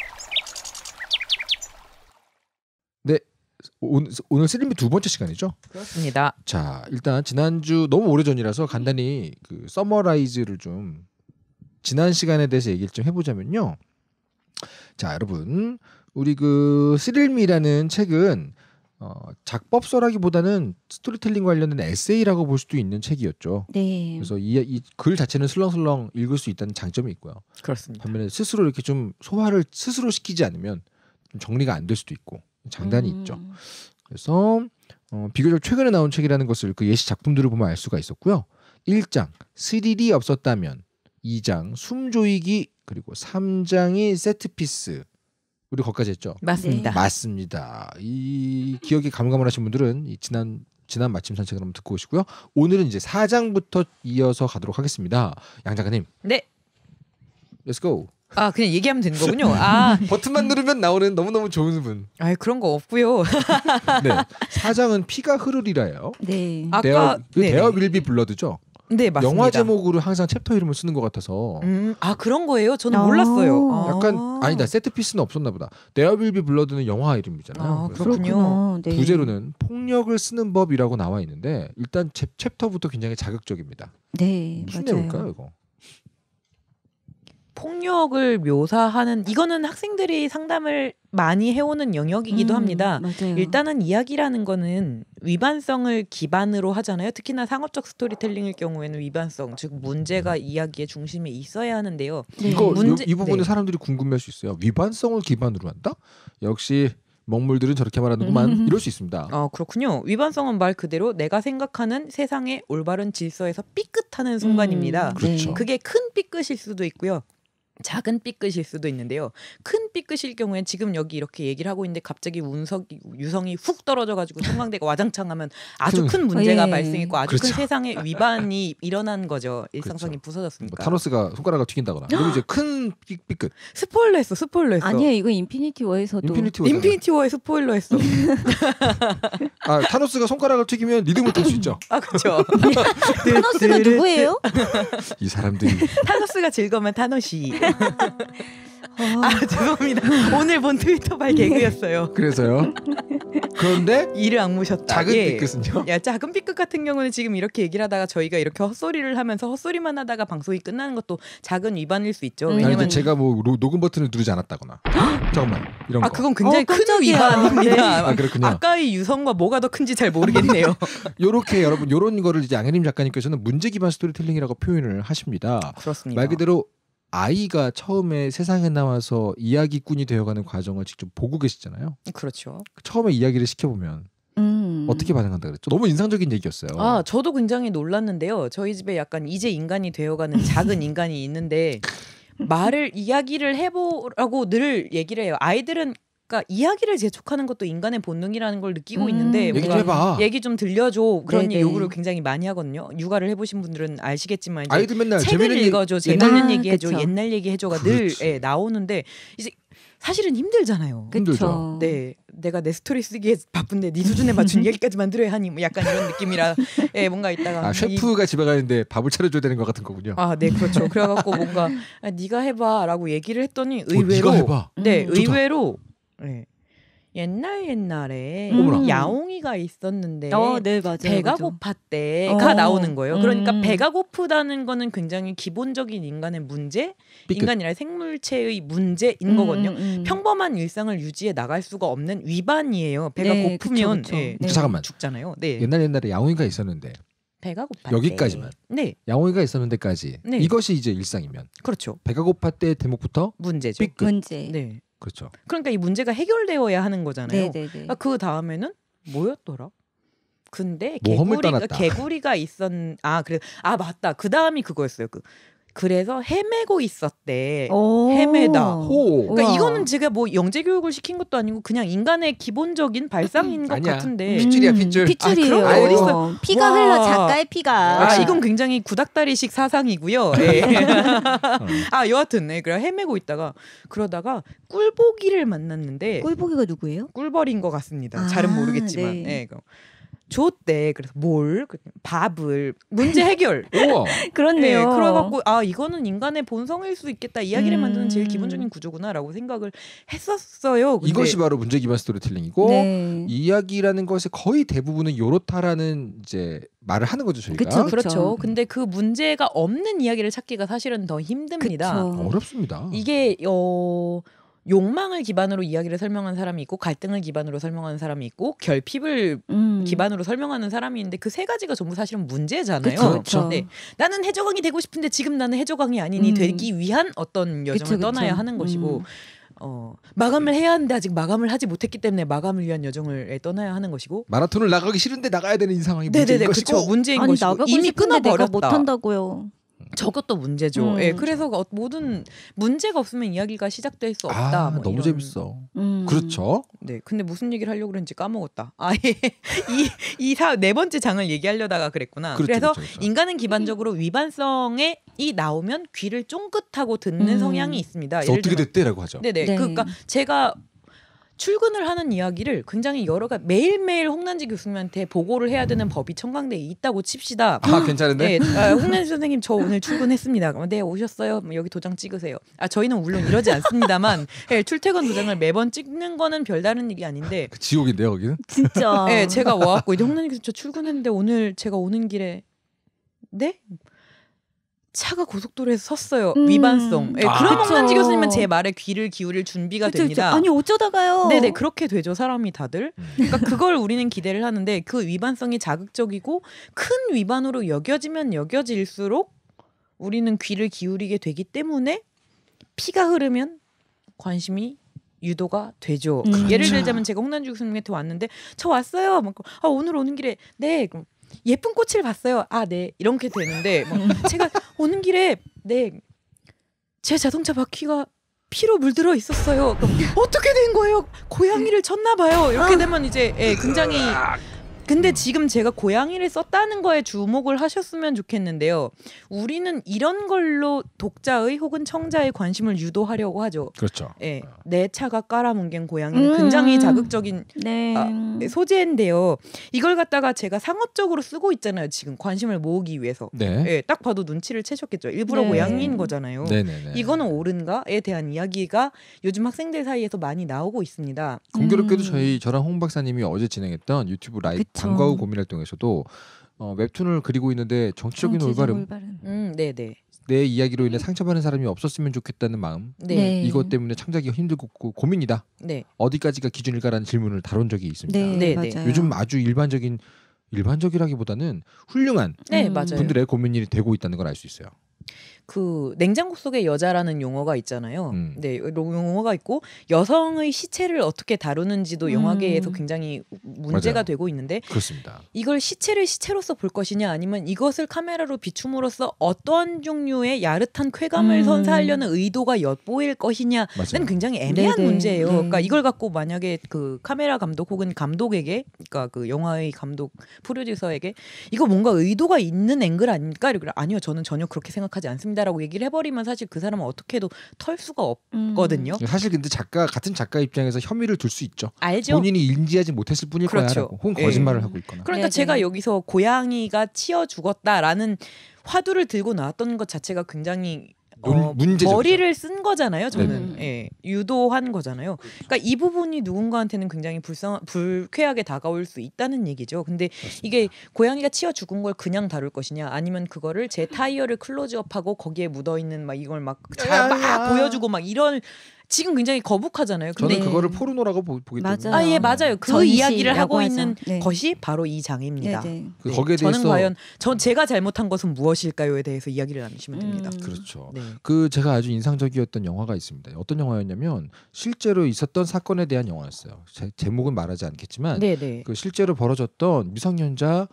오늘, 오늘 스릴미 두 번째 시간이죠. 그렇습니다. 자 일단 지난주 너무 오래전이라서 간단히 그 서머라이즈를 좀 지난 시간에 대해서 얘기를 좀 해보자면요. 자 여러분 우리 그 스릴미라는 책은 어, 작법서라기보다는 스토리텔링 관련된 에세이라고 볼 수도 있는 책이었죠. 네. 그래서 이 글 자체는 슬렁슬렁 읽을 수 있다는 장점이 있고요. 그렇습니다. 반면에 스스로 이렇게 좀 소화를 스스로 시키지 않으면 좀 정리가 안 될 수도 있고 장단이 음. 있죠. 그래서 어, 비교적 최근에 나온 책이라는 것을 그 예시 작품들을 보면 알 수가 있었고요. 일 장 스릴이 없었다면, 이 장 숨조이기, 그리고 삼 장이 세트피스. 우리 거기까지 했죠. 맞습니다. 맞습니다. 이 기억이 가물가물하신 분들은 이 지난 지난 마침 산책을 한번 듣고 오시고요. 오늘은 이제 사 장부터 이어서 가도록 하겠습니다. 양 작가님, 네. Let's go. 아 그냥 얘기하면 되는 거군요. 아, 버튼만 누르면 나오는 너무너무 좋은 분. 아 그런 거 없고요. 네. 사 장은 피가 흐르리라예요. 네. 아까 데어 네네. 데어 윌비 블러드죠. 네 맞습니다. 영화 제목으로 항상 챕터 이름을 쓰는 것 같아서 음, 아 그런 거예요? 저는 아. 몰랐어요. 아. 약간 아니다 세트피스는 없었나 보다. 데어 윌비 블러드는 영화 이름이잖아요. 아, 그래서 그렇군요. 그렇구나. 네. 부제로는 폭력을 쓰는 법이라고 나와 있는데 일단 챕, 챕터부터 굉장히 자극적입니다. 네. 무슨 맞아요. 내용일까요 이거? 폭력을 묘사하는 이거는 학생들이 상담을 많이 해오는 영역이기도 음, 합니다. 맞아요. 일단은 이야기라는 거는 위반성을 기반으로 하잖아요. 특히나 상업적 스토리텔링일 경우에는 위반성, 즉 문제가 이야기의 중심에 있어야 하는데요. 네. 이거 문제- 이, 이 부분은 네. 사람들이 궁금해할 수 있어요. 위반성을 기반으로 한다? 역시 먹물들은 저렇게 말하는구만. 음. 이럴 수 있습니다. 어 그렇군요. 위반성은 말 그대로 내가 생각하는 세상의 올바른 질서에서 삐끗하는 순간입니다. 음, 그렇죠. 네. 그게 큰 삐끗일 수도 있고요. 작은 삐끗일 수도 있는데요. 큰 삐끗일 경우엔 지금 여기 이렇게 얘기를 하고 있는데 갑자기 운석이 유성이 훅 떨어져가지고 성광대가 와장창하면 아주 큰 문제가 예. 발생했고 아주 그렇죠. 큰 세상의 위반이 일어난 거죠. 일상성이 뭐 부서졌으니까. 타노스가 손가락을 튀긴다거나. 그리고 이제 큰 삐- 삐끗. 스포일러 했어. 스포일러 했어. 아니에요. 이거 인피니티 워에서도 인피니티 워. 인피니티 워에 스포일러 했어. 아 타노스가 손가락을 튀기면 리듬을 탈 수 있죠. 아 그렇죠. 타노스가 누구예요? 이 사람들이 타노스가 즐거우면 타노시. 아 죄송합니다. 오늘 본 트위터 발 개그였어요. 그래서요. 그런데 이를 악무셨다. 작은 예. 삐끗은요? 야 작은 삐끗 같은 경우는 지금 이렇게 얘기를 하다가 저희가 이렇게 헛소리를 하면서 헛소리만 하다가 방송이 끝나는 것도 작은 위반일 수 있죠. 음. 아니, 왜냐면 근데 제가 뭐 로- 녹음 버튼을 누르지 않았다거나 잠깐만 이런 아 거. 그건 굉장히 어, 큰 깜짝이야. 위반입니다. 네. 아 그렇군요. 아까의 유성과 뭐가 더 큰지 잘 모르겠네요. 요렇게 여러분 요런 거를 이제 양혜림 작가님께서는 문제 기반 스토리텔링이라고 표현을 하십니다. 그렇습니다. 말 그대로 아이가 처음에 세상에 나와서 이야기꾼이 되어가는 과정을 직접 보고 계시잖아요. 그렇죠. 처음에 이야기를 시켜보면 음. 어떻게 반응한다 그랬죠? 너무 인상적인 얘기였어요. 아 저도 굉장히 놀랐는데요. 저희 집에 약간 이제 인간이 되어가는 작은 인간이 있는데 말을 이야기를 해보라고 늘 얘기를 해요. 아이들은 그러니까 이야기를 재촉하는 것도 인간의 본능이라는 걸 느끼고 음. 있는데 얘기 뭔가 좀 해봐. 얘기 좀 들려줘 그런 네네. 요구를 굉장히 많이 하거든요. 육아를 해보신 분들은 아시겠지만 이제 아이들 맨날 책을 재밌는 읽어줘, 얘기- 재밌는 아, 얘기 해줘, 그쵸. 옛날 얘기 해줘가 그렇지. 늘 예, 나오는데 이제 사실은 힘들잖아요. 힘들죠. 그쵸. 네, 내가 내 스토리 쓰기에 바쁜데 네 수준에 맞춘 이야기까지 만들어야 하니 뭐 약간 이런 느낌이라 예, 뭔가 있다가 아, 셰프가 집에 가는데 밥을 차려줘야 되는 것 같은 거군요. 아, 네, 그렇죠. 그래갖고 뭔가 아, 네가 해봐라고 얘기를 했더니 어, 의외로 네가 해봐. 네, 음, 좋다. 의외로 네, 옛날 옛날에 어머나. 야옹이가 있었는데 어, 네 맞아요. 배가 맞아. 고팠대가 어. 나오는 거예요. 그러니까 음. 배가 고프다는 거는 굉장히 기본적인 인간의 문제, 삐끗. 인간이 아니라 생물체의 문제인 음, 거거든요. 음, 음. 평범한 일상을 유지해 나갈 수가 없는 위반이에요. 배가 네, 고프면 그쵸, 그쵸. 예, 네. 잠깐만. 죽잖아요. 네, 옛날 옛날에 양호이가 있었는데 배가 고팠대. 여기까지만. 네, 양호이가 있었는데까지 네. 이것이 이제 일상이면 그렇죠. 배가 고팠대 대목부터 문제죠. 삐끗. 문제. 네, 그렇죠. 그러니까 이 문제가 해결되어야 하는 거잖아요. 네, 네, 네. 아, 그 다음에는 뭐였더라? 근데 모험을 개구리가 떠났다. 개구리가 있었 아 그래 아 맞다 그 다음이 그거였어요. 그 그래서 헤매고 있었대. 오. 헤매다. 호. 그러니까 우와. 이거는 제가 뭐 영재 교육을 시킨 것도 아니고 그냥 인간의 기본적인 발상인 것 아니야. 같은데. 핏줄이야, 핏줄. 핏줄이에요. 아, 그런 게 어딨어. 피가 와. 흘러 작가의 피가. 아, 이건 굉장히 구닥다리식 사상이고요. 예. 어. 아 여하튼 네, 그래 헤매고 있다가 그러다가 꿀보기를 만났는데 꿀보기가 누구예요? 꿀벌인 것 같습니다. 아, 잘은 모르겠지만. 네. 네. 그 줬대. 그래서 뭘? 밥을 문제 해결. 우와. 그렇네요. 네, 그래갖고 아 이거는 인간의 본성일 수 있겠다. 이야기를 음. 만드는 제일 기본적인 구조구나라고 생각을 했었어요. 근데 이것이 바로 문제 기반 스토리텔링이고 네. 이야기라는 것의 거의 대부분은 요렇다라는 이제 말을 하는 거죠 저희가. 그쵸, 그렇죠. 그쵸. 근데 그 문제가 없는 이야기를 찾기가 사실은 더 힘듭니다. 그쵸. 어렵습니다. 이게 어 욕망을 기반으로 이야기를 설명하는 사람이 있고 갈등을 기반으로 설명하는 사람이 있고 결핍을 음. 기반으로 설명하는 사람이 있는데 그 세 가지가 전부 사실은 문제잖아요. 그쵸, 그쵸. 네. 나는 해적왕이 되고 싶은데 지금 나는 해적왕이 아니니 음. 되기 위한 어떤 여정을 그쵸, 그쵸. 떠나야 하는 것이고 음. 어, 마감을 해야 하는데 아직 마감을 하지 못했기 때문에 마감을 위한 여정을 떠나야 하는 것이고 마라톤을 나가기 싫은데 나가야 되는 이 상황이 문제인 네네네 것이고. 그렇죠 문제인 아니 것이고 나가고 이미 싶은데 내가 끊어버렸다. 못 한다고요. 저것도 문제죠. 음. 예, 그래서 어, 모든 문제가 없으면 이야기가 시작될 수 없다. 아 뭐 너무 이런. 재밌어. 음. 그렇죠. 네, 근데 무슨 얘기를 하려고 그랬는지 까먹었다. 아, 예. 이이네 번째 장을 얘기하려다가 그랬구나. 그렇죠, 그래서 그렇죠, 그렇죠. 인간은 기반적으로 위반성에 이 나오면 귀를 쫑긋하고 듣는 음. 성향이 있습니다. 그래서 어떻게 됐대라고 하죠. 네네. 네. 그러니까 제가 출근을 하는 이야기를 굉장히 여러 가지 매일매일 홍난지 교수님한테 보고를 해야 되는 법이 청강대에 있다고 칩시다. 아 괜찮은데? 네, 아, 홍난지 선생님 저 오늘 출근했습니다. 그럼 네 오셨어요. 뭐 여기 도장 찍으세요. 아 저희는 물론 이러지 않습니다만 네, 출퇴근 도장을 매번 찍는 거는 별다른 일이 아닌데 그 지옥인데요 거기는. 진짜. 네, 제가 와갖고 이제 홍난지 교수 저 출근했는데 오늘 제가 오는 길에 네? 차가 고속도로에서 섰어요. 음. 위반성. 예, 아. 그런 그쵸. 홍난지 교수님은 제 말에 귀를 기울일 준비가 그쵸, 그쵸. 됩니다. 아니 어쩌다가요? 네네 그렇게 되죠 사람이 다들. 음. 그러니까 그걸 우리는 기대를 하는데 그 위반성이 자극적이고 큰 위반으로 여겨지면 여겨질수록 우리는 귀를 기울이게 되기 때문에 피가 흐르면 관심이 유도가 되죠. 음. 예를 그렇죠. 들자면 제가 홍난지 교수님한테 왔는데 저 왔어요. 막, 아 오늘 오는 길에 네 그럼 예쁜 꽃을 봤어요. 아 네 이렇게 되는데 뭐 제가 오는 길에 네 제 자동차 바퀴가 피로 물들어 있었어요. 그럼 어떻게 된 거예요? 고양이를 쳤나 봐요. 이렇게 되면 이제 예, 굉장히 근데 지금 제가 고양이를 썼다는 거에 주목을 하셨으면 좋겠는데요. 우리는 이런 걸로 독자의 혹은 청자의 관심을 유도하려고 하죠. 그렇죠. 예, 내 차가 깔아뭉갠 고양이는 음. 굉장히 자극적인 네. 아, 소재인데요. 이걸 갖다가 제가 상업적으로 쓰고 있잖아요. 지금 관심을 모으기 위해서. 네. 예, 딱 봐도 눈치를 채셨겠죠. 일부러 네. 고양이인 거잖아요. 네네네. 이거는 옳은가에 대한 이야기가 요즘 학생들 사이에서 많이 나오고 있습니다. 공교롭게도 음. 저희 저랑 홍 박사님이 어제 진행했던 유튜브 라이브 그쵸. 방과 후 고민 활동에서도 어, 웹툰을 그리고 있는데 정치적인 정치적 올바름 올바름. 음, 네, 네. 내 이야기로 인해 상처받는 사람이 없었으면 좋겠다는 마음. 네. 네. 이것 때문에 창작이 힘들고 고, 고민이다. 네. 어디까지가 기준일까라는 질문을 다룬 적이 있습니다. 네, 네, 맞아요. 네. 요즘 아주 일반적인 일반적이라기보다는 훌륭한 네, 음. 맞아요. 분들의 고민이 되고 있다는 걸 알 수 있어요. 그 냉장고 속의 여자라는 용어가 있잖아요. 음. 네, 용어가 있고 여성의 시체를 어떻게 다루는지도 음. 영화계에서 굉장히 문제가 맞아요. 되고 있는데 그렇습니다. 이걸 시체를 시체로서 볼 것이냐 아니면 이것을 카메라로 비춤으로써 어떤 종류의 야릇한 쾌감을 음. 선사하려는 의도가 엿보일 것이냐는 맞아요. 굉장히 애매한 네네. 문제예요. 네. 그러니까 이걸 갖고 만약에 그 카메라 감독 혹은 감독에게, 그러니까 그 영화의 감독 프로듀서에게 이거 뭔가 의도가 있는 앵글 아닙니까? 이러길래 아니요, 저는 전혀 그렇게 생각하지 않습니다라고 얘기를 해버리면 사실 그 사람은 어떻게 해도 털 수가 음. 없거든요. 사실 근데 작가 같은 작가 입장에서 혐의를 둘 수 있죠. 알죠? 본인이 인지하지 못했을 뿐일 그렇죠. 거야라고. 혹은 예. 거짓말을 하고 있거나. 그러니까 네네. 제가 여기서 고양이가 치어 죽었다라는 화두를 들고 나왔던 것 자체가 굉장히 논- 어, 문제적이죠. 머리를 쓴 거잖아요. 저는 네네. 예, 유도한 거잖아요. 그러니까 이 부분이 누군가한테는 굉장히 불쌍 불쾌하게 다가올 수 있다는 얘기죠. 근데 이게 고양이가 치어 죽은 걸 그냥 다룰 것이냐, 아니면 그거를 제 타이어를 클로즈업하고 거기에 묻어 있는 막 이걸 막 잘 막 야, 야. 보여주고 막 이런, 지금 굉장히 거북하잖아요. 근데 저는 그거를 포르노라고 보, 보기 때문에. 맞아요. 아, 예, 맞아요. 그 전시라고 이야기를 하고 하죠. 있는 네. 것이 바로 이 장입니다. 네네. 그 네, 거기에 저는 대해서 과연 전 제가 잘못한 것은 무엇일까요에 대해서 이야기를 나누시면 됩니다. 음. 그렇죠. 네. 그 제가 아주 인상적이었던 영화가 있습니다. 어떤 영화였냐면 실제로 있었던 사건에 대한 영화였어요. 제, 제목은 말하지 않겠지만 네, 네. 그 실제로 벌어졌던 미성년자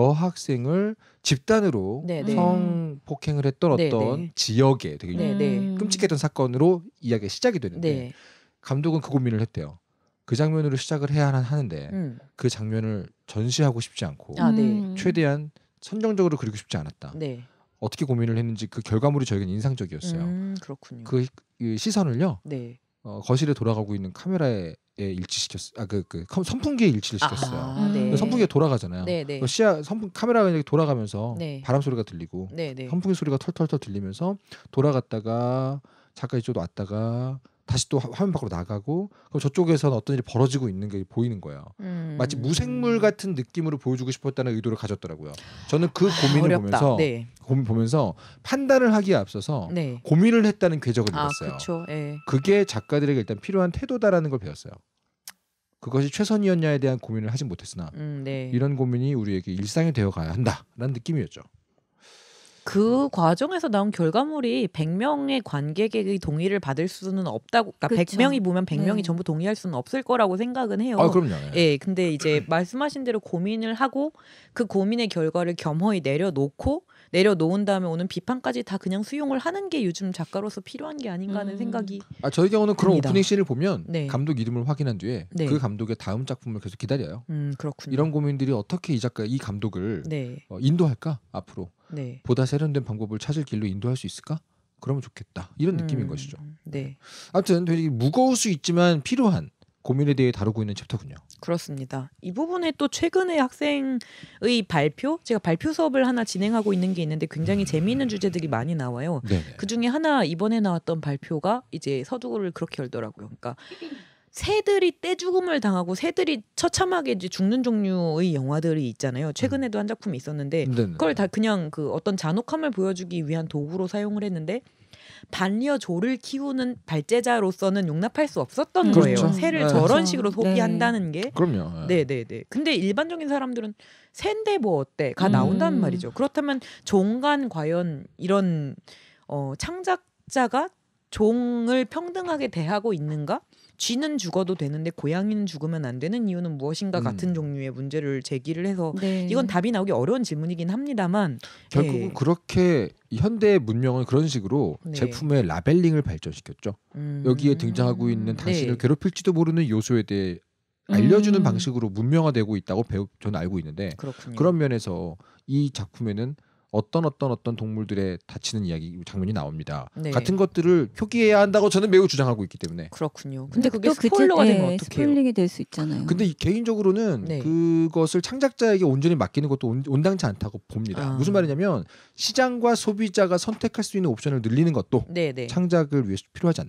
여학생을 집단으로 네, 네. 성폭행을 했던 네, 어떤 네. 지역에 되게 네, 네. 음. 끔찍했던 사건으로 이야기가 시작이 되는데 네. 감독은 그 고민을 했대요. 그 장면으로 시작을 해야 하는데 음. 그 장면을 전시하고 싶지 않고 아, 네. 음. 최대한 선정적으로 그리고 싶지 않았다. 네. 어떻게 고민을 했는지 그 결과물이 저에게는 인상적이었어요. 음, 그렇군요. 그, 그 시선을요 네. 어, 거실에 돌아가고 있는 카메라에 일치시켰어. 아그 그 선풍기에 일치를 시켰어요. 아, 네. 그 선풍기가 돌아가잖아요. 네, 네. 그 시야 선풍 카메라가 이렇게 돌아가면서 네. 바람 소리가 들리고 네, 네. 선풍기 소리가 털털털 들리면서 돌아갔다가 작가 이쪽으로 왔다가 다시 또 화- 화면 밖으로 나가고 그럼 저쪽에서는 어떤 일이 벌어지고 있는 게 보이는 거예요. 음. 마치 무생물 같은 느낌으로 보여주고 싶었다는 의도를 가졌더라고요. 저는 그 고민을 어렵다. 보면서 네. 고민 보면서 판단을 하기에 앞서서 네. 고민을 했다는 궤적을 아, 느꼈어요. 그렇죠. 예. 그게 작가들에게 일단 필요한 태도다라는 걸 배웠어요. 그것이 최선이었냐에 대한 고민을 하진 못했으나 음, 네. 이런 고민이 우리에게 일상이 되어 가야 한다라는 느낌이었죠. 그 과정에서 나온 결과물이 백 명의 관객의 동의를 받을 수는 없다고, 그러니까 그쵸. 백 명이 보면 백 명이 네. 전부 동의할 수는 없을 거라고 생각은 해요. 아 그럼요. 예. 예, 근데 이제 말씀하신 대로 고민을 하고 그 고민의 결과를 겸허히 내려놓고 내려놓은 다음에 오는 비판까지 다 그냥 수용을 하는 게 요즘 작가로서 필요한 게 아닌가 하는 음. 생각이. 아 저희 경우는 그런 듭니다. 오프닝 씬을 보면 네. 감독 이름을 확인한 뒤에 네. 그 감독의 다음 작품을 계속 기다려요. 음, 그렇군요. 이런 고민들이 어떻게 이 작가 이 감독을 네, 어, 인도할까 앞으로 네. 보다 세련된 방법을 찾을 길로 인도할 수 있을까? 그러면 좋겠다. 이런 느낌인 음, 것이죠. 네, 아무튼 되게 무거울 수 있지만 필요한 고민에 대해 다루고 있는 챕터군요. 그렇습니다. 이 부분에 또 최근에 학생의 발표, 제가 발표 수업을 하나 진행하고 있는 게 있는데 굉장히 재미있는 주제들이 많이 나와요. 네. 그 중에 하나 이번에 나왔던 발표가 이제 서두를 그렇게 열더라고요. 그러니까 새들이 떼죽음을 당하고 새들이 처참하게 이제 죽는 종류의 영화들이 있잖아요. 최근에도 한 작품이 있었는데 그걸 다 그냥 그 어떤 잔혹함을 보여주기 위한 도구로 사용을 했는데 반려조를 키우는 발제자로서는 용납할 수 없었던 그렇죠. 거예요. 새를 네. 저런 그렇죠. 식으로 네. 소비한다는 게. 그럼요. 네, 네, 네. 근데 일반적인 사람들은 새인데 뭐 어때?가 음. 나온다는 말이죠. 그렇다면 종간 과연 이런 어, 창작자가 종을 평등하게 대하고 있는가? 쥐는 죽어도 되는데 고양이는 죽으면 안 되는 이유는 무엇인가 음. 같은 종류의 문제를 제기를 해서 네. 이건 답이 나오기 어려운 질문이긴 합니다만 결국은 예. 그렇게 이 현대 문명은 그런 식으로 네. 제품의 라벨링을 발전시켰죠. 음. 여기에 등장하고 있는 당신을 네. 괴롭힐지도 모르는 요소에 대해 알려주는 음. 방식으로 문명화되고 있다고 배우, 저는 알고 있는데 그렇군요. 그런 면에서 이 작품에는 어떤 어떤 어떤 동물들의 다치는 이야기 장면이 나옵니다. 네. 같은 것들을 표기해야 한다고 저는 매우 주장하고 있기 때문에. 그렇군요. 근데 그게 또 그 스포일러가 제- 되면 네, 어떡해요? 스포일링이 될 수 있잖아요. 근데 이 개인적으로는 네. 그것을 창작자에게 온전히 맡기는 것도 온, 온당치 않다고 봅니다. 아. 무슨 말이냐면 시장과 소비자가 선택할 수 있는 옵션을 늘리는 것도 네, 네. 창작을 위해서 필요하지 않나.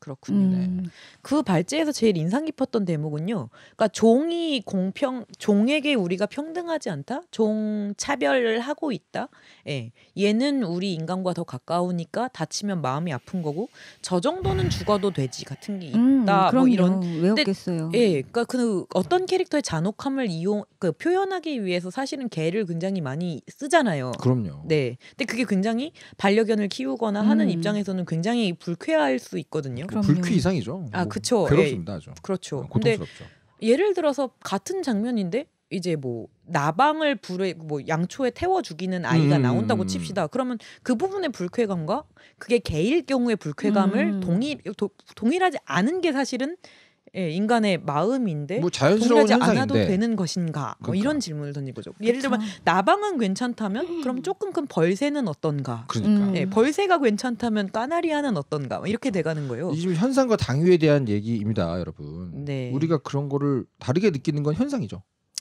그렇군요. 음. 그 발제에서 제일 인상 깊었던 대목은요. 그러니까 종이 공평, 종에게 우리가 평등하지 않다, 종 차별을 하고 있다. 예, 얘는 우리 인간과 더 가까우니까 다치면 마음이 아픈 거고 저 정도는 죽어도 되지 같은 게 있다. 음, 뭐 그럼요. 이런. 왜 없겠어요. 예, 그러니까 그 어떤 캐릭터의 잔혹함을 이용, 그 표현하기 위해서 사실은 개를 굉장히 많이 쓰잖아요. 그럼요. 네, 근데 그게 굉장히 반려견을 키우거나 하는 음. 입장에서는 굉장히 불쾌할 수 있거든요. 뭐 그럼요. 불쾌 이상이죠. 아, 뭐 그쵸. 괴롭습니다. 아주. 그렇죠. 어, 근데 고통스럽죠. 예를 들어서 같은 장면인데 이제 뭐 나방을 불에 뭐 양초에 태워 죽이는 아이가 음. 나온다고 칩시다. 그러면 그 부분의 불쾌감과 그게 개일 경우의 불쾌감을 음. 동일 도, 동일하지 않은 게 사실은 예, 인간의 마음인데 뭐 자연스러운 동일하지 않아도 현상인데 되는 것인가? 뭐 그러니까. 이런 질문을 던진 거죠. 예를 들면 그쵸. 나방은 괜찮다면 그럼 조금 큰 벌새는 어떤가? 그러니까 음. 예, 벌새가 괜찮다면 까나리아는 어떤가? 뭐 이렇게 돼가는 거예요. 이 지금 현상과 당위에 대한 얘기입니다, 여러분. 네. 우리가 그런 거를 다르게 느끼는 건 현상이죠.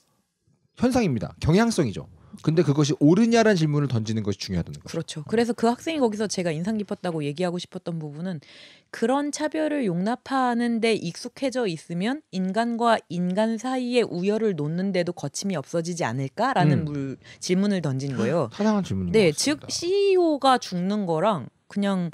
현상입니다. 경향성이죠. 근데 그것이 옳으냐라는 질문을 던지는 것이 중요하다는 거죠. 그렇죠. 그래서 그 학생이 거기서 제가 인상 깊었다고 얘기하고 싶었던 부분은 그런 차별을 용납하는데 익숙해져 있으면 인간과 인간 사이의 우열을 놓는데도 거침이 없어지지 않을까라는 음. 물, 질문을 던진 거예요. 타당한 질문인 네, 것 즉 같습니다. 씨이오가 죽는 거랑 그냥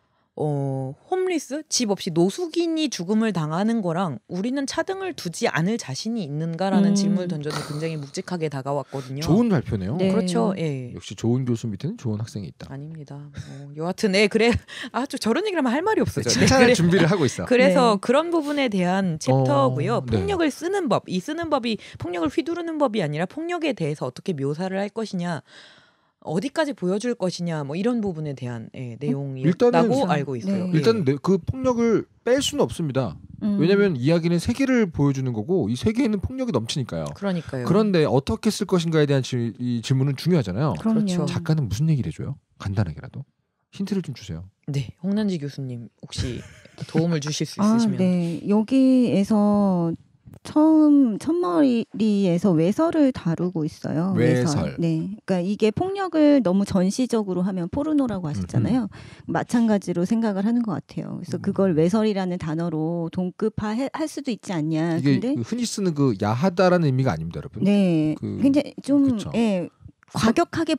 어, 홈리스 집 없이 노숙인이 죽음을 당하는 거랑 우리는 차등을 두지 않을 자신이 있는가라는 음. 질문을 던져서 굉장히 묵직하게 다가왔거든요. 좋은 발표네요. 네. 그렇죠. 예. 역시 좋은 교수 밑에는 좋은 학생이 있다. 아닙니다. 뭐, 여하튼 네 그래 아주 저런 얘기를 하면 할 말이 없어져. 네, 칭찬할 그래, 준비를 하고 있어. 그래서 네. 그런 부분에 대한 챕터고요. 어, 네. 폭력을 쓰는 법, 이 쓰는 법이 폭력을 휘두르는 법이 아니라 폭력에 대해서 어떻게 묘사를 할 것이냐, 어디까지 보여줄 것이냐, 뭐 이런 부분에 대한 예, 내용이었다고 일단은 알고 있어요. 네. 예. 일단 네, 그 폭력을 뺄 수는 없습니다. 음. 왜냐하면 이야기는 세계를 보여주는 거고 이 세계에는 폭력이 넘치니까요. 그러니까요. 그런데 어떻게 쓸 것인가에 대한 질, 이 질문은 중요하잖아요. 그럼요. 그렇죠. 작가는 무슨 얘기를 해줘요? 간단하게라도 힌트를 좀 주세요. 네, 홍난지 교수님 혹시 도움을 주실 수 아, 있으시면. 네. 여기에서 처음 첫머리에서 외설을 다루고 있어요. 외설. 네. 그러니까 이게 폭력을 너무 전시적으로 하면 포르노라고 하셨잖아요. 마찬가지로 생각을 하는 것 같아요. 그래서 음. 그걸 외설이라는 단어로 동급화할 수도 있지 않냐. 이게 근데 그 흔히 쓰는 그 야하다라는 의미가 아닙니다, 여러분. 네. 그- 굉장히 좀 그쵸. 예, 과격하게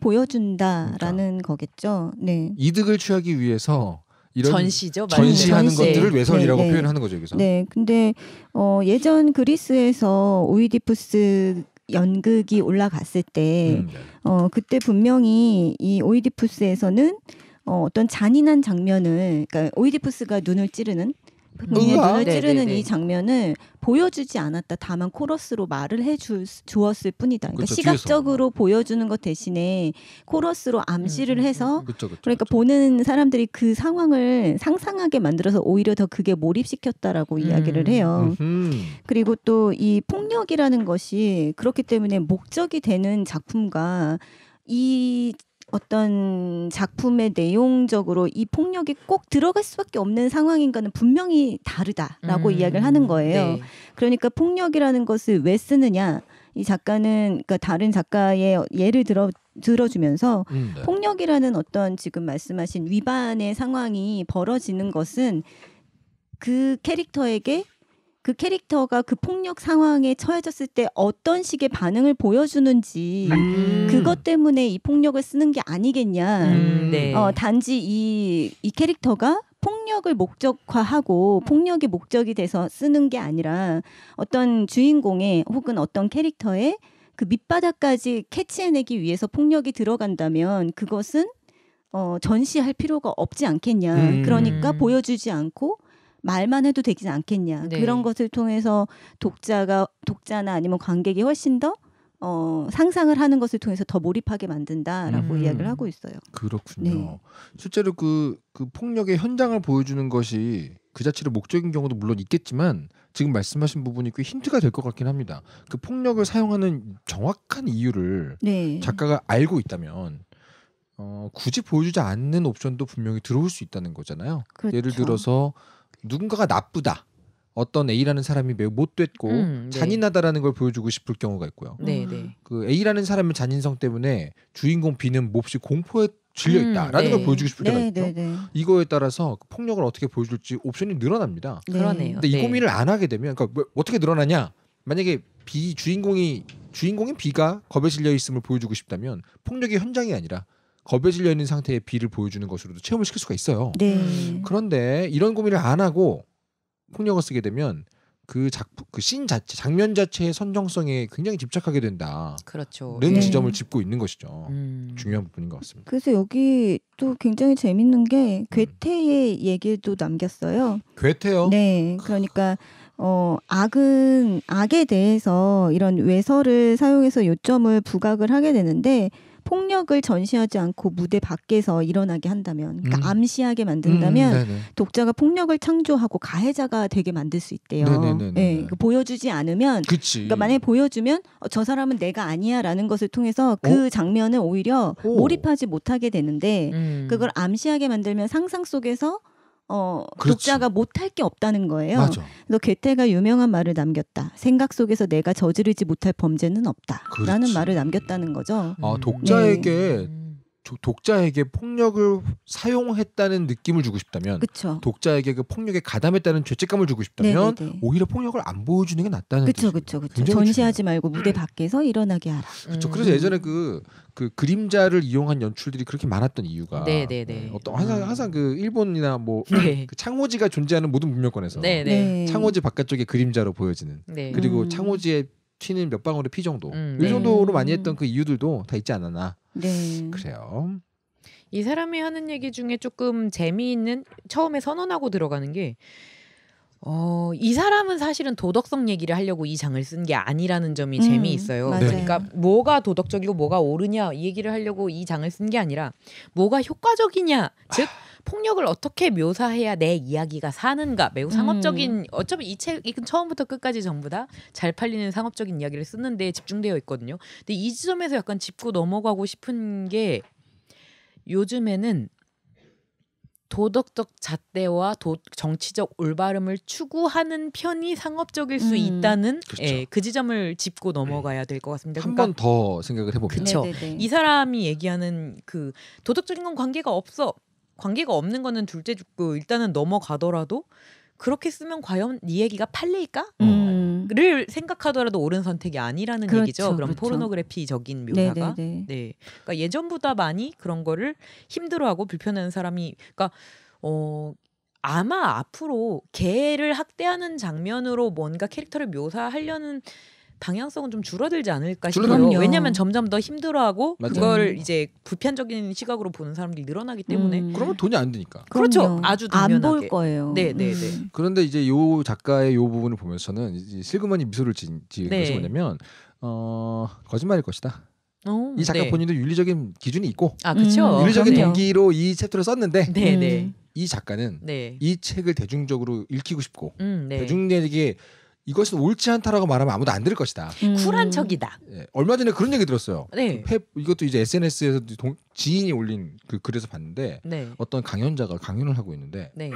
보여준다라는 거겠죠. 네. 이득을 취하기 위해서 이런 전시죠. 전시하는 전시. 것들을 외설이라고 네, 네. 표현하는 거죠, 여기서. 네, 근데 어, 예전 그리스에서 오이디푸스 연극이 올라갔을 때, 음, 네. 어, 그때 분명히 이 오이디푸스에서는 어, 어떤 잔인한 장면을, 그러니까 오이디푸스가 눈을 찌르는 분명히 으아. 눈을 네, 찌르는 네, 네. 이 장면을 보여주지 않았다. 다만 코러스로 말을 해 주, 주었을 뿐이다. 그러니까 그렇죠, 시각적으로 보여주는 것 대신에 코러스로 암시를 음, 음, 해서 그렇죠, 그렇죠. 그러니까 보는 사람들이 그 상황을 상상하게 만들어서 오히려 더 그게 몰입시켰다라고 음. 이야기를 해요. 음흠. 그리고 또 이 폭력이라는 것이 그렇기 때문에 목적이 되는 작품과 이 어떤 작품의 내용적으로 이 폭력이 꼭 들어갈 수밖에 없는 상황인가는 분명히 다르다라고 음, 이야기를 하는 거예요. 네. 그러니까 폭력이라는 것을 왜 쓰느냐? 이 작가는 그러니까 다른 작가의 예를 들어 들어주면서 음, 네. 폭력이라는 어떤 지금 말씀하신 위반의 상황이 벌어지는 것은 그 캐릭터에게 그 캐릭터가 그 폭력 상황에 처해졌을 때 어떤 식의 반응을 보여주는지 음. 그것 때문에 이 폭력을 쓰는 게 아니겠냐. 음, 네. 어, 단지 이, 이 캐릭터가 폭력을 목적화하고 폭력이 목적이 돼서 쓰는 게 아니라 어떤 주인공의 혹은 어떤 캐릭터의 그 밑바닥까지 캐치해내기 위해서 폭력이 들어간다면 그것은 어, 전시할 필요가 없지 않겠냐. 음. 그러니까 보여주지 않고 말만 해도 되지 않겠냐. 네. 그런 것을 통해서 독자가 독자나 아니면 관객이 훨씬 더 어, 상상을 하는 것을 통해서 더 몰입하게 만든다라고 음. 이야기를 하고 있어요. 그렇군요. 네. 실제로 그, 그 폭력의 현장을 보여주는 것이 그 자체로 목적인 경우도 물론 있겠지만 지금 말씀하신 부분이 꽤 힌트가 될 것 같긴 합니다. 그 폭력을 사용하는 정확한 이유를 네. 작가가 알고 있다면 어, 굳이 보여주지 않는 옵션도 분명히 들어올 수 있다는 거잖아요. 그렇죠. 예를 들어서 누군가가 나쁘다. 어떤 A라는 사람이 매우 못됐고 음, 네. 잔인하다라는 걸 보여주고 싶을 경우가 있고요. 네, 네. 그 A라는 사람의 잔인성 때문에 주인공 B는 몹시 공포에 질려 음, 있다라는 네. 걸 보여주고 싶을 때가 네, 있죠. 네, 네. 이거에 따라서 폭력을 어떻게 보여줄지 옵션이 늘어납니다. 네. 그러네요. 근데 이 네. 고민을 안 하게 되면 그러니까 뭐 어떻게 늘어나냐? 만약에 B 주인공이 주인공인 B가 겁에 질려 있음을 보여주고 싶다면 폭력의 현장이 아니라 겁에 질려 있는 상태의 B를 보여주는 것으로도 체험을 시킬 수가 있어요. 네. 음. 그런데 이런 고민을 안 하고 폭력을 쓰게 되면 그 작품, 그 씬 자체, 장면 자체의 선정성에 굉장히 집착하게 된다는 그렇죠. 네. 지점을 짚고 있는 것이죠. 음. 중요한 부분인 것 같습니다. 그래서 여기 또 굉장히 재밌는 게 괴테의 얘기도 남겼어요. 괴테요. 네, 그러니까 어, 악은 악에 대해서 이런 외설을 사용해서 요점을 부각을 하게 되는데 폭력을 전시하지 않고 무대 밖에서 일어나게 한다면, 그러니까 음. 암시하게 만든다면 음, 네네. 독자가 폭력을 창조하고 가해자가 되게 만들 수 있대요. 네네네네. 네, 그 보여주지 않으면, 그치. 그러니까 만약에 보여주면 어, 저 사람은 내가 아니야라는 것을 통해서 그 장면을 오히려 오. 몰입하지 못하게 되는데 음. 그걸 암시하게 만들면 상상 속에서 어, 그렇지. 독자가 못할 게 없다는 거예요. 맞아. 그래서 괴테가 유명한 말을 남겼다. 생각 속에서 내가 저지르지 못할 범죄는 없다. 라는 그렇지. 말을 남겼다는 거죠. 아, 음. 독자에게 음. 조- 독자에게 폭력을 사용했다는 느낌을 주고 싶다면 그렇죠. 독자에게 그 폭력에 가담했다는 죄책감을 주고 싶다면 네네네. 오히려 폭력을 안 보여주는 게 낫다는 그렇죠, 뜻이에요. 그렇죠, 그렇죠. 굉장히 전시하지 말고 무대 밖에서 일어나게 하라. 그렇죠. 음. 그래서 예전에 그, 그 그림자를 이용한 연출들이 그렇게 많았던 이유가 네네네. 네, 어떤 항상 항상 그 일본이나 뭐 네. 그 창호지가 존재하는 모든 문명권에서 네, 네. 네. 창호지 바깥쪽에 그림자로 보여지는 네. 그리고 음. 창호지에 튀는 몇 방울의 피 정도 음, 이 네. 정도로 많이 했던 그 이유들도 다 있지 않았나 네. 그래요. 이 사람이 하는 얘기 중에 조금 재미있는, 처음에 선언하고 들어가는 게 어, 이 사람은 사실은 도덕성 얘기를 하려고 이 장을 쓴 게 아니라는 점이 음, 재미있어요. 맞아요. 그러니까 뭐가 도덕적이고 뭐가 옳으냐 이 얘기를 하려고 이 장을 쓴 게 아니라 뭐가 효과적이냐, 즉 폭력을 어떻게 묘사해야 내 이야기가 사는가, 매우 상업적인, 어차피 이 책은 처음부터 끝까지 전부 다 잘 팔리는 상업적인 이야기를 쓰는 데 집중되어 있거든요. 근데 이 지점에서 약간 짚고 넘어가고 싶은 게 요즘에는 도덕적 잣대와 도, 정치적 올바름을 추구하는 편이 상업적일 수 음. 있다는 그렇죠. 예, 그 지점을 짚고 넘어가야 될 것 같습니다. 한 그러니까 번 더 생각을 해보면 그쵸. 네네네. 이 사람이 얘기하는 그 도덕적인 건 관계가 없어. 관계가 없는 거는 둘째 죽고 일단은 넘어가더라도 그렇게 쓰면 과연 네 얘기가 팔릴까? 음. 를 생각하더라도 옳은 선택이 아니라는 그렇죠, 얘기죠. 그럼 그렇죠. 포르노그래피적인 묘사가. 네네네. 네. 그러니까 예전보다 많이 그런 거를 힘들어하고 불편해하는 사람이, 그러니까 어 아마 앞으로 개를 학대하는 장면으로 뭔가 캐릭터를 묘사하려는 방향성은 좀 줄어들지 않을까 싶어요. 줄어들죠. 왜냐하면 점점 더 힘들어하고 맞아요. 그걸 이제 부편적인 시각으로 보는 사람들이 늘어나기 때문에. 음. 그러면 돈이 안 드니까. 그렇죠. 그럼요. 아주 안 당연하게. 볼 거예요. 네, 네, 음. 네. 그런데 이제 요 작가의 요 부분을 보면서는 이제 슬그머니 미소를 지, 지은 네. 것이 뭐냐면 어, 거짓말일 것이다. 어, 이 작가 네. 본인도 윤리적인 기준이 있고 아, 그렇죠. 음, 윤리적인 그럼요. 동기로 이 챕터를 썼는데 네, 음. 네. 이 작가는 네. 이 책을 대중적으로 읽히고 싶고 음, 네. 대중에게 이것은 옳지 않다라고 말하면 아무도 안 들을 것이다. 음. 쿨한 척이다. 예, 얼마 전에 그런 얘기 들었어요. 네. 그 펩, 이것도 이제 에스엔에스에서 동, 지인이 올린 그 글에서 봤는데 네. 어떤 강연자가 강연을 하고 있는데 네.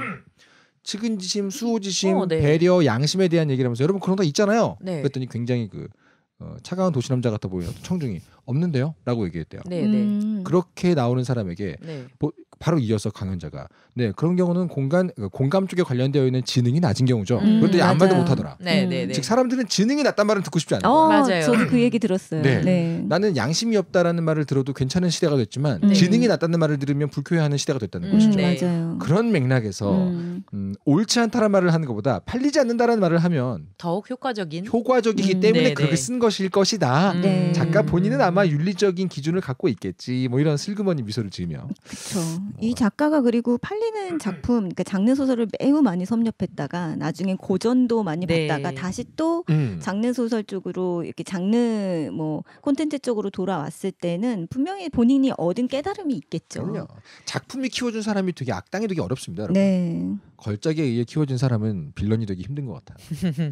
측은지심, 수호지심, 어, 네. 배려, 양심에 대한 얘기를 하면서 여러분 그런 거 있잖아요. 네. 그랬더니 굉장히 그 어, 차가운 도시남자 같아 보이는 어떤 청중이 없는데요? 라고 얘기했대요. 네, 네. 음. 그렇게 나오는 사람에게 네. 보- 바로 이어서 강연자가 네 그런 경우는 공간 그 공감 쪽에 관련되어 있는 지능이 낮은 경우죠. 음, 그런데 아무 말도 맞아요. 못하더라. 네, 음. 네, 네. 즉 사람들은 지능이 낮단 말은 듣고 싶지 않은 어, 거예요. 맞아요. 저도 그 얘기 들었어요. 네. 네. 나는 양심이 없다라는 말을 들어도 괜찮은 시대가 됐지만 네. 지능이 낮다는 말을 들으면 불쾌해하는 시대가 됐다는 음, 것이죠. 네. 맞아요. 그런 맥락에서 음. 음, 옳지 않다는 말을 하는 것보다 팔리지 않는다라는 말을 하면 더욱 효과적인. 효과적이기 음. 때문에 네, 그렇게 네. 쓴 것일 것이다. 음. 네. 작가 본인은 아마 윤리적인 기준을 갖고 있겠지. 뭐 이런 슬그머니 미소를 지으며 그렇죠. 이 작가가 그리고 팔리는 작품, 그러니까 장르 소설을 매우 많이 섭렵했다가 나중에 고전도 많이 네. 봤다가 다시 또 음. 장르 소설 쪽으로 이렇게 장르 뭐 콘텐츠 쪽으로 돌아왔을 때는 분명히 본인이 얻은 깨달음이 있겠죠. 그럼요. 작품이 키워준 사람이 되게 악당이 되기 어렵습니다. 여러분. 네. 걸작에 의해 키워진 사람은 빌런이 되기 힘든 것 같아요.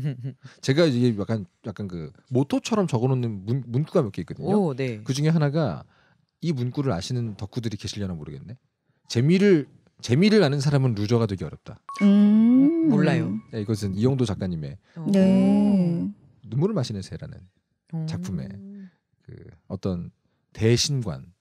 제가 이게 약간 약간 그 모토처럼 적어놓는 문, 문구가 몇 개 있거든요. 오, 네. 그 중에 하나가 이 문구를 아시는 덕후들이 계시려나 모르겠네. 재미를 재미를 아는 사람은 루저가 되기 어렵다. 음. 몰라요. 네, 이것은 이영도 작가님의 네. 눈물을 마시는 새라는 오. 작품에 그 어떤 대신관이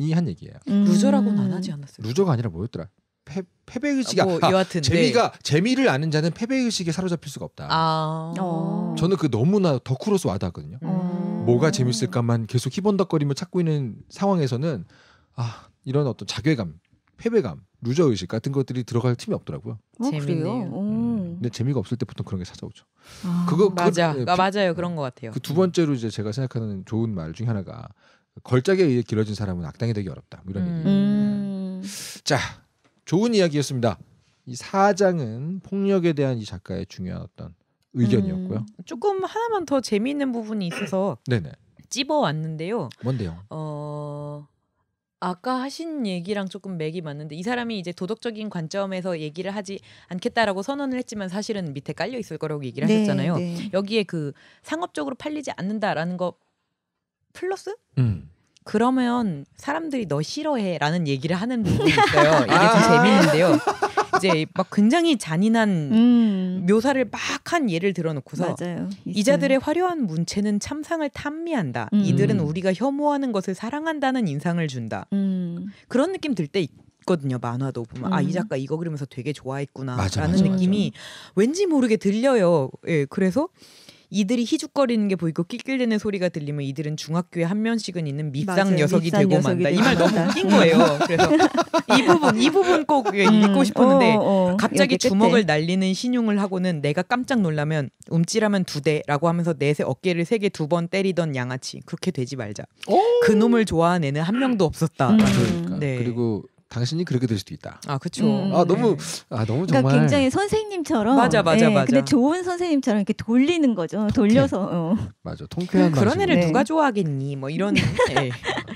한 얘기예요. 음. 루저라고는 안 하지 않았어요. 루저가 아니라 뭐였더라? 패, 패배의식이 뭐 아, 여하튼 재미가 재미를 아는 자는 패배의식에 사로잡힐 수가 없다. 아. 어. 저는 그 너무나 덕후로서 와닿았거든요. 어. 뭐가 재밌을까만 계속 희번덕거리며 찾고 있는 상황에서는 아 이런 어떤 자괴감, 패배감, 루저 의식 같은 것들이 들어갈 틈이 없더라고요. 어, 재밌네요. 그래요? 오. 음. 근데 재미가 없을 때 보통 그런 게 찾아오죠. 아. 그거 맞아. 그, 아, 맞아요. 그런 것 같아요. 그 두 번째로 이제 제가 생각하는 좋은 말 중에 하나가 걸작에 의해 길어진 사람은 악당이 되기 어렵다. 뭐 이런 음. 얘기. 음. 자, 좋은 이야기였습니다. 이 사장은 폭력에 대한 이 작가의 중요한 어떤 의견이었고요. 음. 조금 하나만 더 재미있는 부분이 있어서 네네. 찝어왔는데요. 뭔데요? 어 아까 하신 얘기랑 조금 맥이 맞는데 이 사람이 이제 도덕적인 관점에서 얘기를 하지 않겠다라고 선언을 했지만 사실은 밑에 깔려 있을 거라고 얘기를 네, 하셨잖아요. 네. 여기에 그 상업적으로 팔리지 않는다라는 거 플러스? 음. 그러면 사람들이 너 싫어해라는 얘기를 하는 부분이 있어요. 이게 좀 아. 재밌는데요. 이제 막 굉장히 잔인한 음. 묘사를 막 한 예를 들어놓고서 맞아요. 이자들의 화려한 문체는 참상을 탐미한다. 음. 이들은 우리가 혐오하는 것을 사랑한다는 인상을 준다. 음. 그런 느낌 들 때 있거든요. 만화도 보면 음. 아 이 작가 이거 그리면서 되게 좋아했구나라는 맞아, 맞아, 느낌이 왠지 모르게 들려요. 예, 그래서 이들이 희죽거리는 게 보이고 낄낄대는 소리가 들리면 이들은 중학교에 한 명씩은 있는 밉상 맞아요. 녀석이 밉상 되고 녀석이 만다. 이 되고 말 너무 만다. 웃긴 거예요. 그래서 이 부분 이 부분 꼭 예, 읽고 음. 싶었는데 어, 어. 갑자기 여기 끝에. 주먹을 날리는 신용을 하고는 내가 깜짝 놀라면 움찔하면 두 대라고 하면서 넷의 어깨를 세게 두 번 때리던 양아치. 그렇게 되지 말자. 그 놈을 좋아하는 애는 한 명도 없었다. 음. 그러니까. 네. 그리고 당신이 그렇게 될 수도 있다. 아 그렇죠. 음. 아 너무 아 너무 그러니까 정말 굉장히 선생님처럼 맞아, 맞아, 예, 맞아. 근데 좋은 선생님처럼 이렇게 돌리는 거죠. 돌려서 어. 맞아 통쾌한 그런 방식으로. 애를 네. 누가 좋아하겠니? 뭐 이런. 예.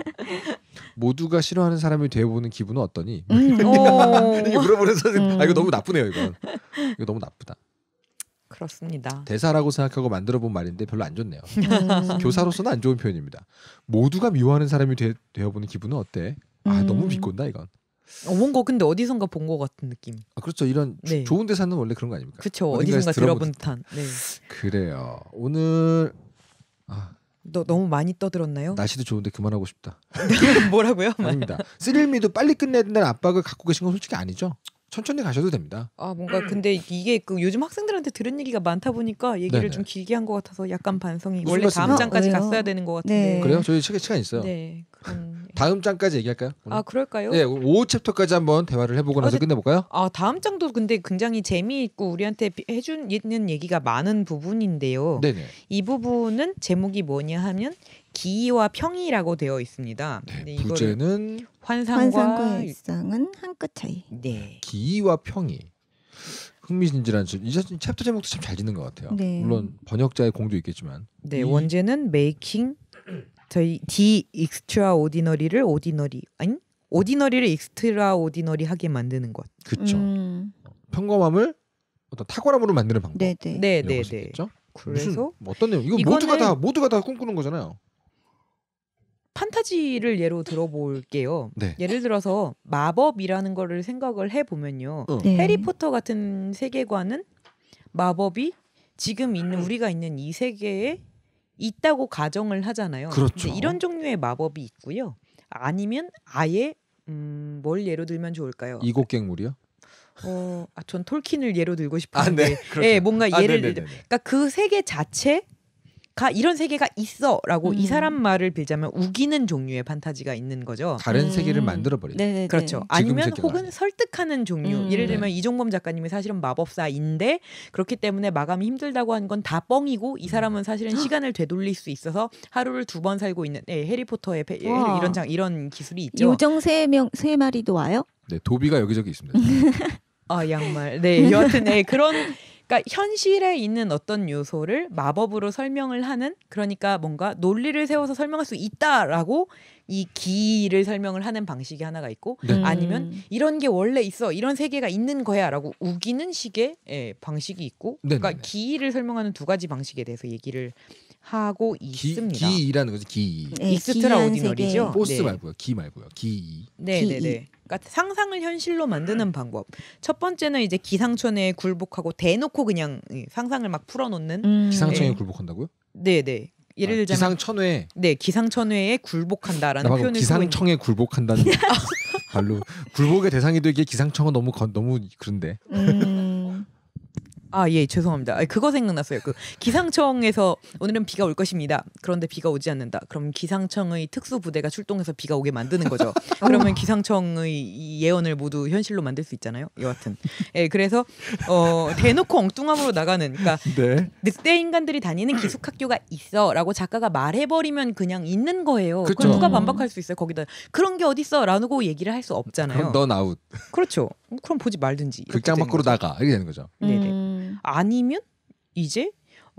모두가 싫어하는 사람이 되어보는 기분은 어떠니? 음. 오. 이게 물어보는 선생님. 음. 아 이거 너무 나쁘네요 이건. 이거 너무 나쁘다. 그렇습니다. 대사라고 생각하고 만들어본 말인데 별로 안 좋네요. 음. 교사로서는 안 좋은 표현입니다. 모두가 미워하는 사람이 되, 되어보는 기분은 어때? 아 음. 너무 비꼰다 이건. 어, 뭔가 근데 어디선가 본 것 같은 느낌. 아, 그렇죠. 이런 네. 주- 좋은 대사는 원래 그런 거 아닙니까? 그렇죠. 어딘가에서 어디선가 들어본 들어본 듯한. 네. 그래요. 오늘 아, 너 너무 많이 떠들었나요? 날씨도 좋은데 그만하고 싶다. 뭐라고요? 아닙니다. 스릴미도 빨리 끝내야 된다는 압박을 갖고 계신 건 솔직히 아니죠. 천천히 가셔도 됩니다. 아 뭔가 근데 이게 그 요즘 학생들한테 들은 얘기가 많다 보니까 얘기를 네네. 좀 길게 한 것 같아서 약간 반성이. 무슨 원래 다음 말씀이세요? 장까지 왜요? 갔어야 되는 것 같은데. 네. 그래요? 저희 시간 시간 있어요. 네. 그런. 다음 장까지 얘기할까요? 오늘? 아 그럴까요? 네, 오 챕터까지 한번 대화를 해보고 나서 어, 근데- 끝내볼까요? 아 다음 장도 근데 굉장히 재미있고 우리한테 비- 해준 있는 얘기가 많은 부분인데요. 네네. 이 부분은 제목이 뭐냐 하면 기이와 평이라고 되어 있습니다. 네, 근데 이거를 부제는 환상과, 환상과 일상은 한 끗 차이. 네. 기와 평이. 흥미진진한 이 챕터 제목도 참 잘 짓는 것 같아요. 네. 물론 번역자의 공도 있겠지만. 네 이- 원제는 메이킹 저희 디 익스트라오디너리를 오디너리 아니 오디너리를 익스트라오디너리하게 만드는 것. 그렇죠. 음. 평범함을 어떤 탁월함으로 만드는 방법. 네네. 네, 이라고 네, 할수 네. 있겠죠? 그래서 무슨 어떤 내용? 이거 이거는- 모두가 다 모두가 다 꿈꾸는 거잖아요. 판타지를 예로 들어볼게요. 네. 예를 들어서 마법이라는 거를 생각을 해보면요. 어. 네. 해리포터 같은 세계관은 마법이 지금 있는 우리가 있는 이 세계에 있다고 가정을 하잖아요. 그렇죠. 근데 이런 종류의 마법이 있고요. 아니면 아예 음, 뭘 예로 들면 좋을까요? 이곡갱물이요? 어, 아, 전 톨킨을 예로 들고 아, 싶은데, 네. 그렇죠. 예, 뭔가 아, 예를 네네네네. 들, 그러니까 그 세계 자체가 이런 세계가 있어라고 음. 이 사람 말을 빌자면 우기는 종류의 판타지가 있는 거죠. 다른 음. 세계를 만들어 버리는. 네네. 그렇죠. 아니면 세계가 혹은 아니에요. 설득하는 종류. 음. 예를 들면 네. 이종범 작가님이 사실은 마법사인데 그렇기 때문에 마감이 힘들다고 한 건 다 뻥이고 이 사람은 사실은 시간을 되돌릴 수 있어서 하루를 두 번 살고 있는 예, 해리포터의 페, 예, 와. 이런 장 이런 기술이 있죠. 요정 세 명 세 마리도 와요? 네, 도비가 여기저기 있습니다. 아 양말. 네 여하튼 네 그런. 그러니까 현실에 있는 어떤 요소를 마법으로 설명을 하는 그러니까 뭔가 논리를 세워서 설명할 수 있다라고 이 기를 설명을 하는 방식이 하나가 있고 네. 음. 아니면 이런 게 원래 있어 이런 세계가 있는 거야라고 우기는 식의 예, 방식이 있고 네네네. 그러니까 기를 설명하는 두 가지 방식에 대해서 얘기를 하고 기, 있습니다. 기라는 거지. 기. 네, 익스트라 기이한 오디너리죠? 세계. 보스 네. 말고요. 기 말고요. 기. 네네네. 기이. 그러니까 상상을 현실로 만드는 방법. 첫 번째는 이제 기상천외에 굴복하고 대놓고 그냥 예, 상상을 막 풀어놓는. 음. 기상청에 네. 굴복한다고요? 네네. 예를 아, 들자면 기상천외. 네 기상천외에 굴복한다라는 나 방금 표현을 쓰고 있는 기상청에 굴복한다는 발로 굴복의 대상이 되기에 기상청은 너무 건, 너무 그런데. 음. 아, 예, 죄송합니다. 아, 그거 생각났어요. 그 기상청에서 오늘은 비가 올 것입니다. 그런데 비가 오지 않는다. 그럼 기상청의 특수 부대가 출동해서 비가 오게 만드는 거죠. 그러면 기상청의 이 예언을 모두 현실로 만들 수 있잖아요. 여하튼, 예, 그래서 어, 대놓고 엉뚱함으로 나가는, 그러니까 네. 늑대 인간들이 다니는 기숙학교가 있어라고 작가가 말해버리면 그냥 있는 거예요. 그쵸. 그럼 누가 반박할 수 있어요? 거기다 그런 게 어딨어라고 얘기를 할 수 없잖아요. 그럼 넌 아웃. 그렇죠. 그럼 보지 말든지. 이렇게 극장 되는 밖으로 거죠. 나가 이렇게 되는 거죠. 네네. 음. 아니면 이제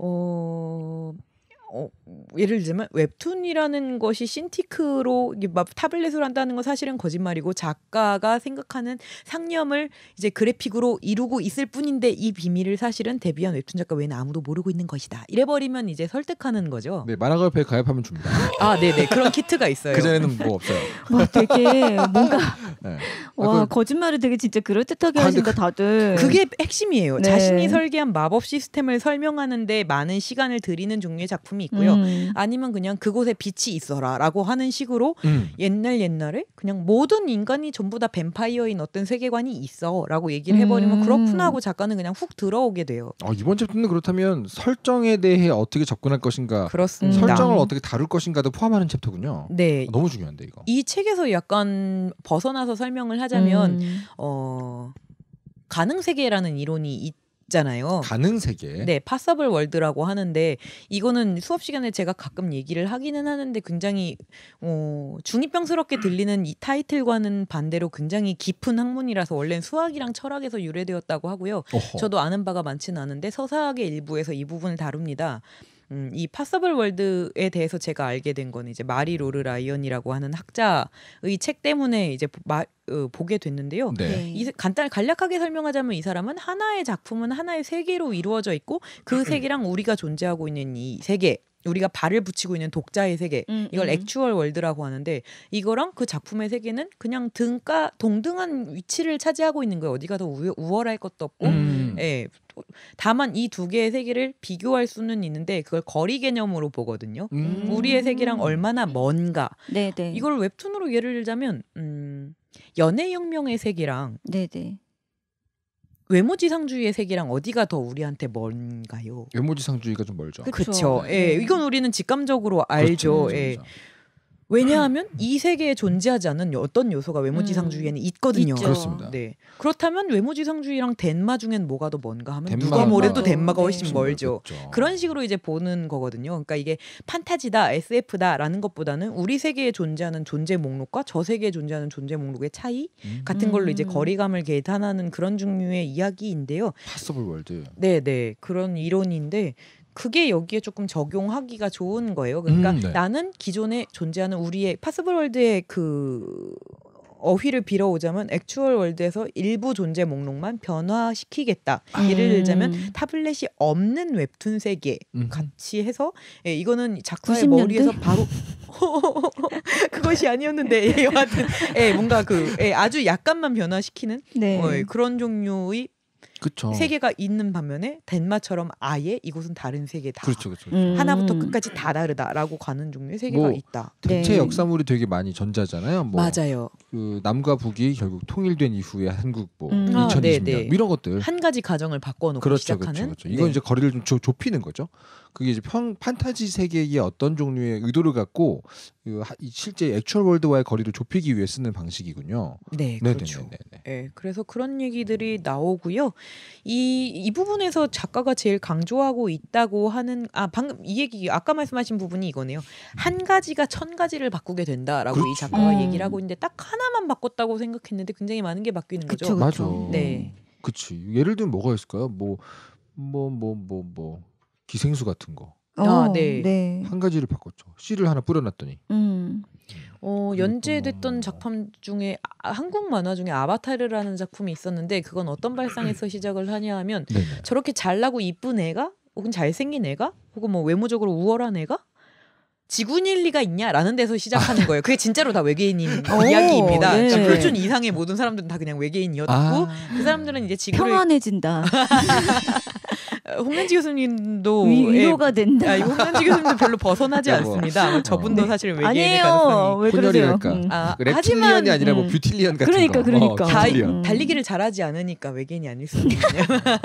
어, 어 예를 들면 웹툰이라는 것이 신티크로 이게 막 타블렛으로 한다는 건 사실은 거짓말이고 작가가 생각하는 상념을 이제 그래픽으로 이루고 있을 뿐인데 이 비밀을 사실은 데뷔한 웹툰 작가 외에는 아무도 모르고 있는 것이다. 이래버리면 이제 설득하는 거죠. 네, 만화가협회에 가입하면 줍니다. 아, 네네. 그런 키트가 있어요. 그 전에는 뭐 없어요. 와 되게 뭔가 네. 와 아, 그- 거짓말을 되게 진짜 그럴듯하게 아, 근데 하신다 다들. 그게 핵심이에요. 네. 자신이 설계한 마법 시스템을 설명하는데 많은 시간을 들이는 종류의 작품이 있고요. 음. 아니면 그냥 그곳에 빛이 있어라라고 하는 식으로 음. 옛날 옛날에 그냥 모든 인간이 전부 다 뱀파이어인 어떤 세계관이 있어라고 얘기를 해버리면 음. 그렇구나 하고 작가는 그냥 훅 들어오게 돼요. 어, 이번 챕터는 그렇다면 설정에 대해 어떻게 접근할 것인가, 그렇습니다. 설정을 음. 어떻게 다룰 것인가도 포함하는 챕터군요. 네. 어, 너무 중요한데 이거. 이 책에서 약간 벗어나서 설명을 하자면 음. 어, 가능 세계라는 이론이 있잖아요. 가능 세계. 네, 파서블 월드라고 하는데 이거는 수업 시간에 제가 가끔 얘기를 하기는 하는데 굉장히 어, 중이병스럽게 들리는 이 타이틀과는 반대로 굉장히 깊은 학문이라서 원래는 수학이랑 철학에서 유래되었다고 하고요. 어허. 저도 아는 바가 많지는 않은데 서사학의 일부에서 이 부분을 다룹니다. 음, 이 파서블 월드에 대해서 제가 알게 된 건 이제 마리 로르 라이언이라고 하는 학자의 책 때문에 이제 보, 마, 어, 보게 됐는데요. 네. 네. 이 간단 간략하게 설명하자면 이 사람은 하나의 작품은 하나의 세계로 이루어져 있고 그 세계랑 우리가 존재하고 있는 이 세계, 우리가 발을 붙이고 있는 독자의 세계, 음, 이걸 음. 액추얼 월드라고 하는데 이거랑 그 작품의 세계는 그냥 등가 동등한 위치를 차지하고 있는 거예요. 어디가 더 우, 우월할 것도 없고, 음. 예. 다만 이 두 개의 세계를 비교할 수는 있는데 그걸 거리 개념으로 보거든요. 음. 우리의 세계랑 얼마나 먼가. 네네. 이걸 웹툰으로 예를 들자면 음, 연애혁명의 세계랑 네네. 외모지상주의의 세계랑 어디가 더 우리한테 먼가요? 외모지상주의가 좀 멀죠. 그- 그렇죠. 그쵸. 예, 네. 이건 우리는 직감적으로 알죠. 그렇죠, 예. 그렇죠. 왜냐하면 이 세계에 존재하지 않는 어떤 요소가 외모지상주의에는 있거든요. 있죠. 그렇습니다. 네. 그렇다면 외모지상주의랑 덴마 중엔 뭐가 더 먼가 하면 덴마가 누가 뭐래도 먼저. 덴마가 훨씬 네. 멀죠. 그렇죠. 그런 식으로 이제 보는 거거든요. 그러니까 이게 판타지다, 에스에프다라는 것보다는 우리 세계에 존재하는 존재 목록과 저 세계에 존재하는 존재 목록의 차이 음. 같은 걸로 이제 음. 거리감을 계산하는 그런 종류의 이야기인데요. 파서블 월드. 네, 네. 그런 이론인데 그게 여기에 조금 적용하기가 좋은 거예요. 그러니까 음, 네. 나는 기존에 존재하는 우리의 파서블 월드의 그 어휘를 빌어오자면 액추얼 월드에서 일부 존재 목록만 변화시키겠다. 예를 들자면 음. 타블렛이 없는 웹툰 세계 음. 같이 해서 예, 이거는 작가의 구십 년대? 머리에서 바로 그것이 아니었는데 예, 여하튼 예, 뭔가 그 예, 아주 약간만 변화시키는 네. 어, 예, 그런 종류의 그렇죠. 세계가 있는 반면에 덴마처럼 아예 이곳은 다른 세계다. 그렇죠, 그렇죠. 음. 하나부터 끝까지 다 다르다라고 가는 종류의 세계가 뭐, 있다. 대체 네. 역사물이 되게 많이 전자잖아요. 뭐 맞아요. 그 남과 북이 결국 통일된 이후에 한국 뭐 음. 아, 이천이십 년 네, 네. 뭐 이런 것들. 한 가지 가정을 바꿔놓고 그렇죠, 시작하는. 그렇죠, 그렇죠. 이건 네. 이제 거리를 좀 좁, 좁히는 거죠. 그게 이제 평 판타지 세계의 어떤 종류의 의도를 갖고 그 하- 이 실제 액추얼 월드와의 거리를 좁히기 위해 쓰는 방식이군요. 네, 네, 그렇죠. 네, 네, 네. 네, 그래서 그런 얘기들이 나오고요. 이, 이 부분에서 작가가 제일 강조하고 있다고 하는 아 방금 이 얘기 아까 말씀하신 부분이 이거네요. 한 가지가 천 가지를 바꾸게 된다라고 이 그렇죠. 작가가 음. 얘기를 하고 있는데 딱 하나만 바꿨다고 생각했는데 굉장히 많은 게 바뀌는 거죠. 그쵸, 맞아. 그쵸. 네. 그치. 예를 들면 뭐가 있을까요? 뭐 뭐 뭐 뭐 뭐 기생수 같은 거 한 아, 어, 네. 네. 가지를 바꿨죠. 씨를 하나 뿌려놨더니. 음. 어, 그리고 연재됐던 뭐- 작품 중에 아, 한국 만화 중에 아바타르라는 작품이 있었는데 그건 어떤 발상에서 시작을 하냐 하면 네네. 저렇게 잘나고 이쁜 애가 혹은 잘생긴 애가 혹은 뭐 외모적으로 우월한 애가 지구인일 리가 있냐라는 데서 시작하는 거예요. 그게 진짜로 다 외계인인 오, 이야기입니다. 네. 그러니까 표준 이상의 모든 사람들은 다 그냥 외계인이었고 아. 그 사람들은 이제 지구를 평안해진다. 홍난지 교수님도 위, 위로가 된다. 아, 홍난지 교수님도 별로 벗어나지 야, 뭐. 않습니다. 저분도 네. 사실 외계인의 아니에요. 가능성이 왜 그러세요? 혼혈이랄까. 음. 아, 그 reptilian이 하지만, 아니라 뭐 음. 뷰틸리언 같은 그러니까, 거. 그러니까. 어, 다, 뷰틸리언. 음. 달리기를 잘하지 않으니까 외계인이 아닐 수 있거든요.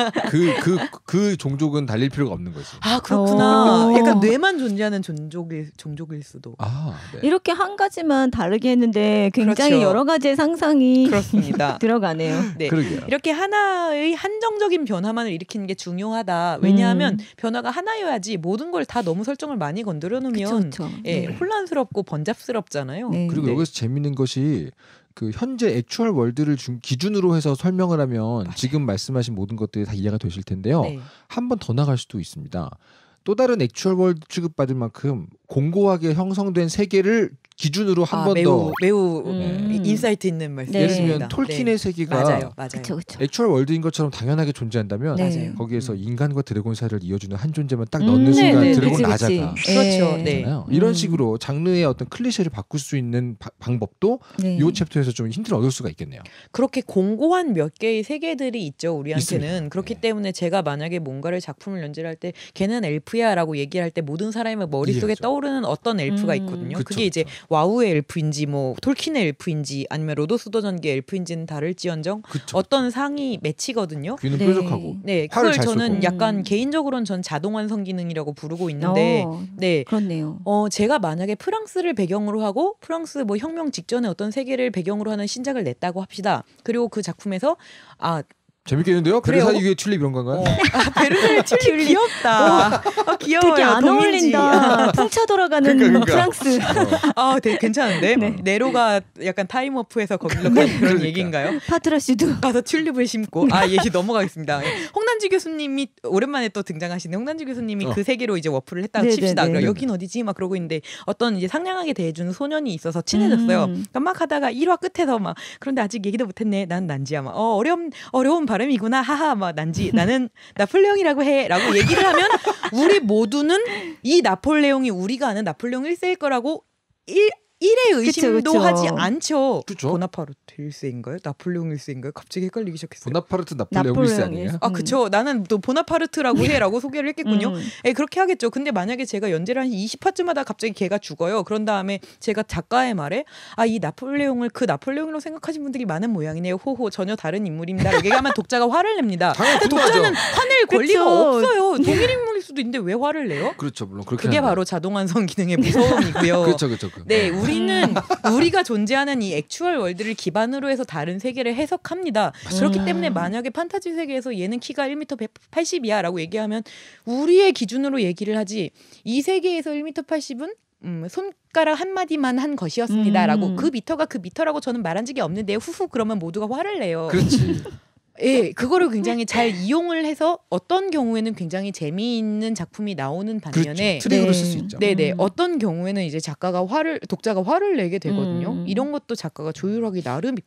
그, 그, 그 종족은 달릴 필요가 없는 거지. 아 그렇구나. 오. 약간 뇌만 존재하는 종족일 종족일 수도. 아, 네. 이렇게 한 가지만 다르게 했는데 굉장히 그렇죠. 여러 가지의 상상이 그렇습니다. 들어가네요. 네. 그러게요. 이렇게 하나의 한정적인 변화만을 일으키는 게 중요하다. 왜냐하면 음. 변화가 하나여야지 모든 걸 다 너무 설정을 많이 건드려 그렇죠, 놓으면 그렇죠. 예, 네. 혼란스럽고 번잡스럽잖아요. 네. 그리고 네. 여기서 재밌는 것이 그 현재 액추얼 월드를 중, 기준으로 해서 설명을 하면 지금 말씀하신 모든 것들이 다 이해가 되실 텐데요. 네. 한 번 더 나갈 수도 있습니다. 또 다른 액추얼 월드 취급받을 만큼 공고하게 형성된 세계를 기준으로 한 아, 번 매우 더 매우 음. 인사이트 있는 말씀. 네. 예를 들면 톨킨의 세계가 맞아요, 맞아요. 그렇죠, 그렇죠. 액추얼 월드인 것처럼 당연하게 존재한다면 네. 맞아요. 거기에서 음. 인간과 드래곤 사이를 이어주는 한 존재만 딱 음, 넣는 네, 순간 네, 드래곤 그치, 나자가 그치. 그렇죠. 예. 네. 잖아요. 이런 음. 식으로 장르의 어떤 클리셰를 바꿀 수 있는 바- 방법도 네. 이 챕터에서 좀 힌트를 얻을 수가 있겠네요. 그렇게 공고한 몇 개의 세계들이 있죠 우리한테는. 있습니다. 그렇기 네. 때문에 제가 만약에 뭔가를 작품을 연재할 때 걔는 엘프야라고 얘기할 때 모든 사람의 머릿속에 이해하죠. 떠오르는 어떤 엘프가 음. 있거든요. 그쵸, 그게 이제 그쵸. 와우의 엘프인지 뭐 톨킨의 엘프인지 아니면 로도스 도전기의 엘프인지는 다를지언정 그쵸. 어떤 상이 매치거든요. 귀는 네. 뾰족하고 네, 활을 그걸 잘 저는 쏘고. 약간 음. 개인적으로는 전 자동완성 기능이라고 부르고 있는데, 어, 네, 그렇네요. 어 제가 만약에 프랑스를 배경으로 하고 프랑스 뭐 혁명 직전에 어떤 세계를 배경으로 하는 신작을 냈다고 합시다. 그리고 그 작품에서 아 재밌겠는데요? 그래요? 베르사유 위의 튤립 이런 건가요? 어, 아, 베르사유 튤립 귀엽다. 어, 귀여워요. 되게 안 동일지. 어울린다. 풍차 돌아가는 그러니까, 그러니까. 프랑스. 어. 아, 되게 괜찮은데 네. 네로가 약간 타임워프해서 거기로 간 그런 그러니까. 얘기인가요? 파트라슈도. 가서 튤립을 심고 아 얘기 넘어가겠습니다. 예. 홍난지 교수님이 오랜만에 또 등장하시는 홍난지 교수님이 어. 그 세계로 이제 워프를 했다고 네네네. 칩시다. 그럼 네네. 여긴 어디지? 막 그러고 있는데 어떤 이제 상냥하게 대해주는 소년이 있어서 친해졌어요. 음. 그러니까 막 하다가 일 화 끝에서 막 그런데 아직 얘기도 못했네. 난 난지야. 막 어, 어려운 어려운 발음이구나. 하하. 막 난지 나는 나폴레옹이라고 해라고 얘기를 하면 우리 모두는 이 나폴레옹이 우리가 아는 나폴레옹 일 세일 거라고 일 일의 의심도 그쵸, 그쵸. 하지 않죠. 그쵸. 보나파르트 일 세인가요? 나폴레옹 일 세인가요? 갑자기 헷갈리기 시작했어요. 보나파르트 나폴레옹 나폴레옹 일세 아니에요? 아 음. 그쵸. 나는 또 보나파르트라고 해라고 소개를 했겠군요. 음. 예, 그렇게 하겠죠. 근데 만약에 제가 연재를 한 이십 화쯤 하다 갑자기 걔가 죽어요. 그런 다음에 제가 작가의 말에 아 이 나폴레옹을 그 나폴레옹으로 생각하신 분들이 많은 모양이네요. 호호 전혀 다른 인물입니다. 이렇게 하면 독자가 화를 냅니다. 당연히 근데 분노하죠. 독자는 화낼 권리가 그쵸. 없어요. 동일 인물일 수도 있는데 왜 화를 내요? 그렇죠, 물론 그렇게 그게 하는데. 바로 자동완성 기능의 무서움이고요. 그렇죠, 그렇죠. 그. 네, 우리는 우리가 존재하는 이 액추얼 월드를 기반으로 해서 다른 세계를 해석합니다. 그렇기 음. 때문에 만약에 판타지 세계에서 얘는 키가 일 미터 백팔십이야라고 얘기하면 우리의 기준으로 얘기를 하지 이 세계에서 일 미터 팔십은 음, 손가락 한 마디만 한 것이었습니다라고 음. 그 미터가 그 미터라고 저는 말한 적이 없는데 후후 그러면 모두가 화를 내요. 그렇지. 예, 그거를 굉장히 잘 이용을 해서 어떤 경우에는 굉장히 재미있는 작품이 나오는 반면에 그렇죠. 트릭으로 네. 쓸 수 있죠. 네네 음. 어떤 경우에는 이제 작가가 화를 독자가 화를 내게 되거든요. 음. 이런 것도 작가가 조율하기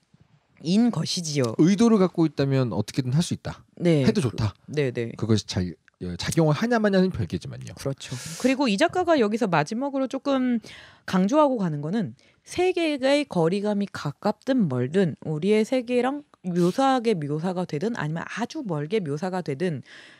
나름인 것이지요. 의도를 갖고 있다면 어떻게든 할 수 있다. 네, 해도 좋다. 네네. 그것이 잘 어, 작용을 하냐 마냐는 별개지만요. 그렇죠. 그리고 이 작가가 여기서 마지막으로 조금 강조하고 가는 거는 세계의 거리감이 가깝든 멀든 우리의 세계랑 묘사하게 묘사가 되든 아니면 아주 멀게 묘사가 되든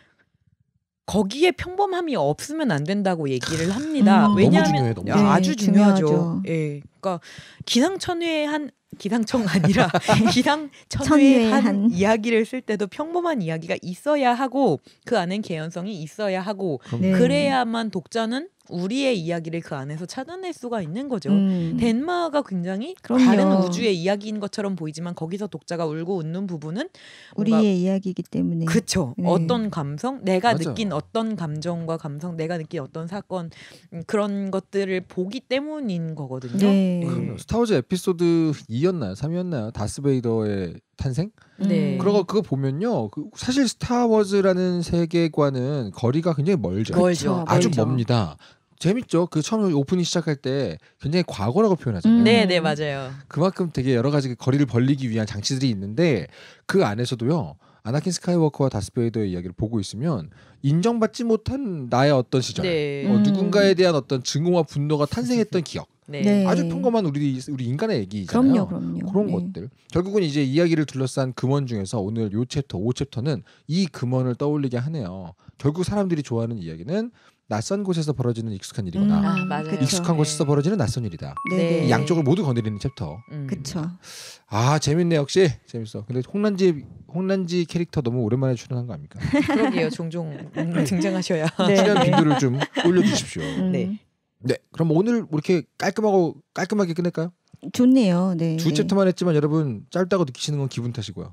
거기에 평범함이 없으면 안 된다고 얘기를 합니다. 음. 왜냐하면 너무 중요해, 너무 야, 중요해. 아주 네, 중요하죠. 중요하죠. 예, 그러니까 기상천외한 기상청 아니라 기상천외한 천외한. 이야기를 쓸 때도 평범한 이야기가 있어야 하고 그 안엔 개연성이 있어야 하고 그럼 네. 그래야만 독자는 우리의 이야기를 그 안에서 찾아낼 수가 있는 거죠. 음. 덴마가 굉장히 그럼요. 다른 우주의 이야기인 것처럼 보이지만 거기서 독자가 울고 웃는 부분은 뭔가 우리의 이야기이기 때문에. 그쵸. 네. 어떤 감성, 내가 맞아. 느낀 어떤 감정과 감성, 내가 느낀 어떤 사건 음, 그런 것들을 보기 때문인 거거든요. 네. 네. 그럼요. 스타워즈 에피소드 이였나요? 삼이었나요? 다스베이더의 탄생? 네. 그러고 그거 보면요. 그 사실 스타워즈라는 세계관은 거리가 굉장히 멀죠. 멀죠. 아주 멀죠. 멉니다. 재밌죠. 그 처음 오프닝 시작할 때 굉장히 과거라고 표현하잖아요. 음. 네, 네, 맞아요. 그만큼 되게 여러 가지 거리를 벌리기 위한 장치들이 있는데 그 안에서도요. 아나킨 스카이워커와 다스베이더의 이야기를 보고 있으면 인정받지 못한 나의 어떤 시절, 네. 어, 음. 누군가에 대한 어떤 증오와 분노가 탄생했던 기억 네. 네. 아주 평범한 우리 우리 인간의 얘기잖아요. 그럼요, 그럼요. 그런 네. 것들. 결국은 이제 이야기를 둘러싼 금원 중에서 오늘 요 챕터 오 챕터는 이 금원을 떠올리게 하네요. 결국 사람들이 좋아하는 이야기는 낯선 곳에서 벌어지는 익숙한 일이거나 음, 아, 맞아요. 그쵸. 익숙한 네. 곳에서 벌어지는 낯선 일이다. 네. 네. 네. 이 양쪽을 모두 거느리는 챕터. 음. 그쵸. 아 재밌네 역시 재밌어. 근데 홍란지 홍란지 캐릭터 너무 오랜만에 출연한 거 아닙니까? 그러게요. 종종 음, 등장하셔야. 네. 출연 네. 빈도를 좀 올려주십시오. 음, 네. 네, 그럼 오늘 이렇게 깔끔하고 깔끔하게 끝낼까요? 좋네요. 네. 두 네. 챕터만 했지만 여러분 짧다고 느끼시는 건 기분 탓이고요.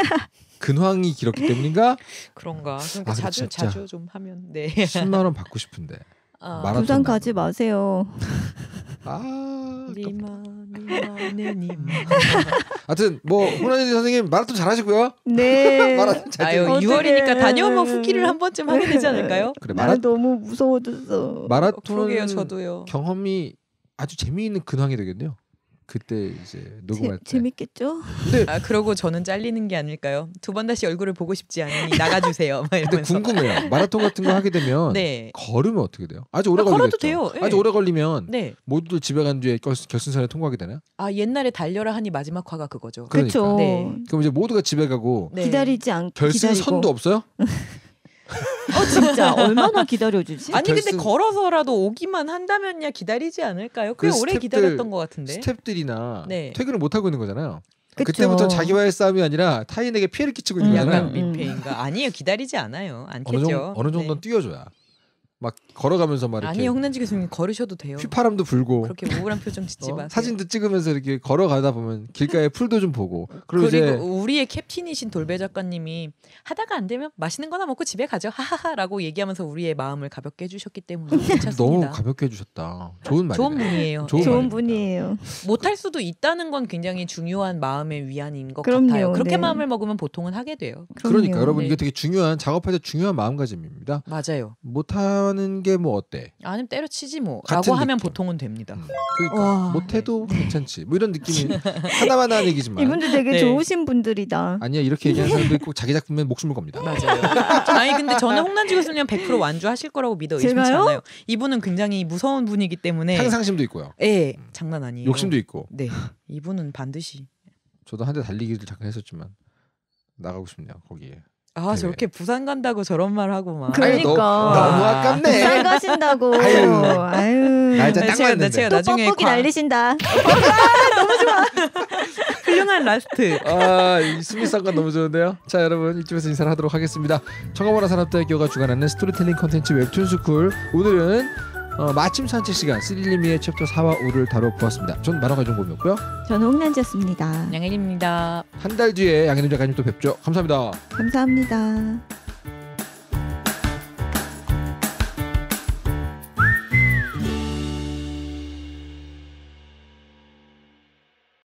근황이 길었기 때문인가? 그런가. 그러니까 아, 자주 진짜. 자주 좀 하면 네. 십만 원 받고 싶은데. 아, 마라톤 부산 나가. 가지 마세요. 아, 아깝다. 니마 니마 네 니마. 하여튼 뭐 홍란지 선생님 마라톤 잘하시고요. 네. 마라톤 잘 아유 뛰고. 유월이니까 다녀오면 후기를 한 번쯤 하게 되지 않을까요? 그래 나 마라 너무 무서워졌어. 마라톤 그러게요. 저도요. 경험이 아주 재미있는 근황이 되겠네요. 그때 이제 녹음할 때. 재, 재밌겠죠? 근데 아 그러고 저는 잘리는 게 아닐까요? 두 번 다시 얼굴을 보고 싶지 않으니 나가주세요. 막 근데 이러면서. 궁금해요. 마라톤 같은 거 하게 되면 네. 걸으면 어떻게 돼요? 아주 오래 아, 걸리겠죠. 걸어도 돼요. 예. 아주 오래 걸리면 네. 모두들 집에 간 뒤에 결, 결승선에 통과하게 되나요? 아 옛날에 달려라 하니 마지막 화가 그거죠. 그러니까. 그렇죠. 네. 그럼 이제 모두가 집에 가고 네. 기다리지 않고 결승선도 없어요? 어 진짜 얼마나 기다려주지? 아니 근데 결승- 걸어서라도 오기만 한다면야 기다리지 않을까요? 꽤 그 오래 스태프들- 기다렸던 것 같은데. 스탭들이나 네. 퇴근을 못 하고 있는 거잖아요. 그쵸. 그때부터 자기와의 싸움이 아니라 타인에게 피해를 끼치고 있는 음, 거잖아요. 약간 민폐인가? 아니에요. 기다리지 않아요. 어느 않겠죠. 정도 어느 정도는 네. 띄워줘야 막 걸어가면서 막 이렇게 아니요. 홍난지 교수님 걸으셔도 돼요. 휘파람도 불고 그렇게 우울한 표정 짓지 어? 마세요. 사진도 찍으면서 이렇게 걸어가다 보면 길가에 풀도 좀 보고 그리고 그리고 이제 우리의 캡틴이신 돌배 작가님이 하다가 안 되면 맛있는 거나 먹고 집에 가죠. 하하하라고 얘기하면서 우리의 마음을 가볍게 해주셨기 때문에 괜찮습니다. 너무 가볍게 해주셨다. 좋은 말이네. 좋은 분이에요. 좋은 예. 좋은 말입니다. 분이에요. 못할 수도 있다는 건 굉장히 중요한 마음의 위안인 것 그럼요, 같아요. 그렇게 네. 마음을 먹으면 보통은 하게 돼요. 그러니까 그럼요. 여러분 네. 이게 되게 중요한 작업할 때 중요한 마음가짐입니다. 맞아요. 못하는 게 뭐 어때? 아니면 때려치지 뭐 같은 라고 하면 느낌. 보통은 됩니다. 음, 그러니까 와. 못해도 괜찮지. 뭐 이런 느낌이 하나만 하는 얘기지만 이분들 되게 네. 좋으신 분들이다. 아니야 이렇게 얘기하는 사람들이 꼭 자기 작품에 목숨을 겁니다. 맞아요. 아니 근데 저는 홍난지 교수님 백 퍼센트 완주하실 거라고 믿어 의심치 제가요? 않아요. 이분은 굉장히 무서운 분이기 때문에 상상심도 있고요. 예, 장난 아니에요. 욕심도 있고. 네, 이분은 반드시. 저도 한때 달리기를 잠깐 했었지만 나가고 싶네요 거기에. 아 네. 저렇게 부산 간다고 저런 말 하고 막. 그러니까 너무 아깝네. 부산 가신다고. 아유. 아유. 날짜 딱 제가, 맞는데. 제가 또 나중에 뻑뻑이 과- 날리신다. 훌륭한 라스트. 아, 이 수미상관 너무 좋은데요. 자, 여러분 이쯤에서 인사를 하도록 하겠습니다. 청가모라 산업대학교가 주관하는 스토리텔링 컨텐츠 웹툰 스쿨 오늘은 어, 마침 산책 시간 스릴리미의 챕터 사와 오를 다뤄보았습니다. 전 만화가 정보였고요. 저는 홍란지였습니다. 양혜리입니다. 한 달 뒤에 양현우 작가님 또 뵙죠. 감사합니다. 감사합니다.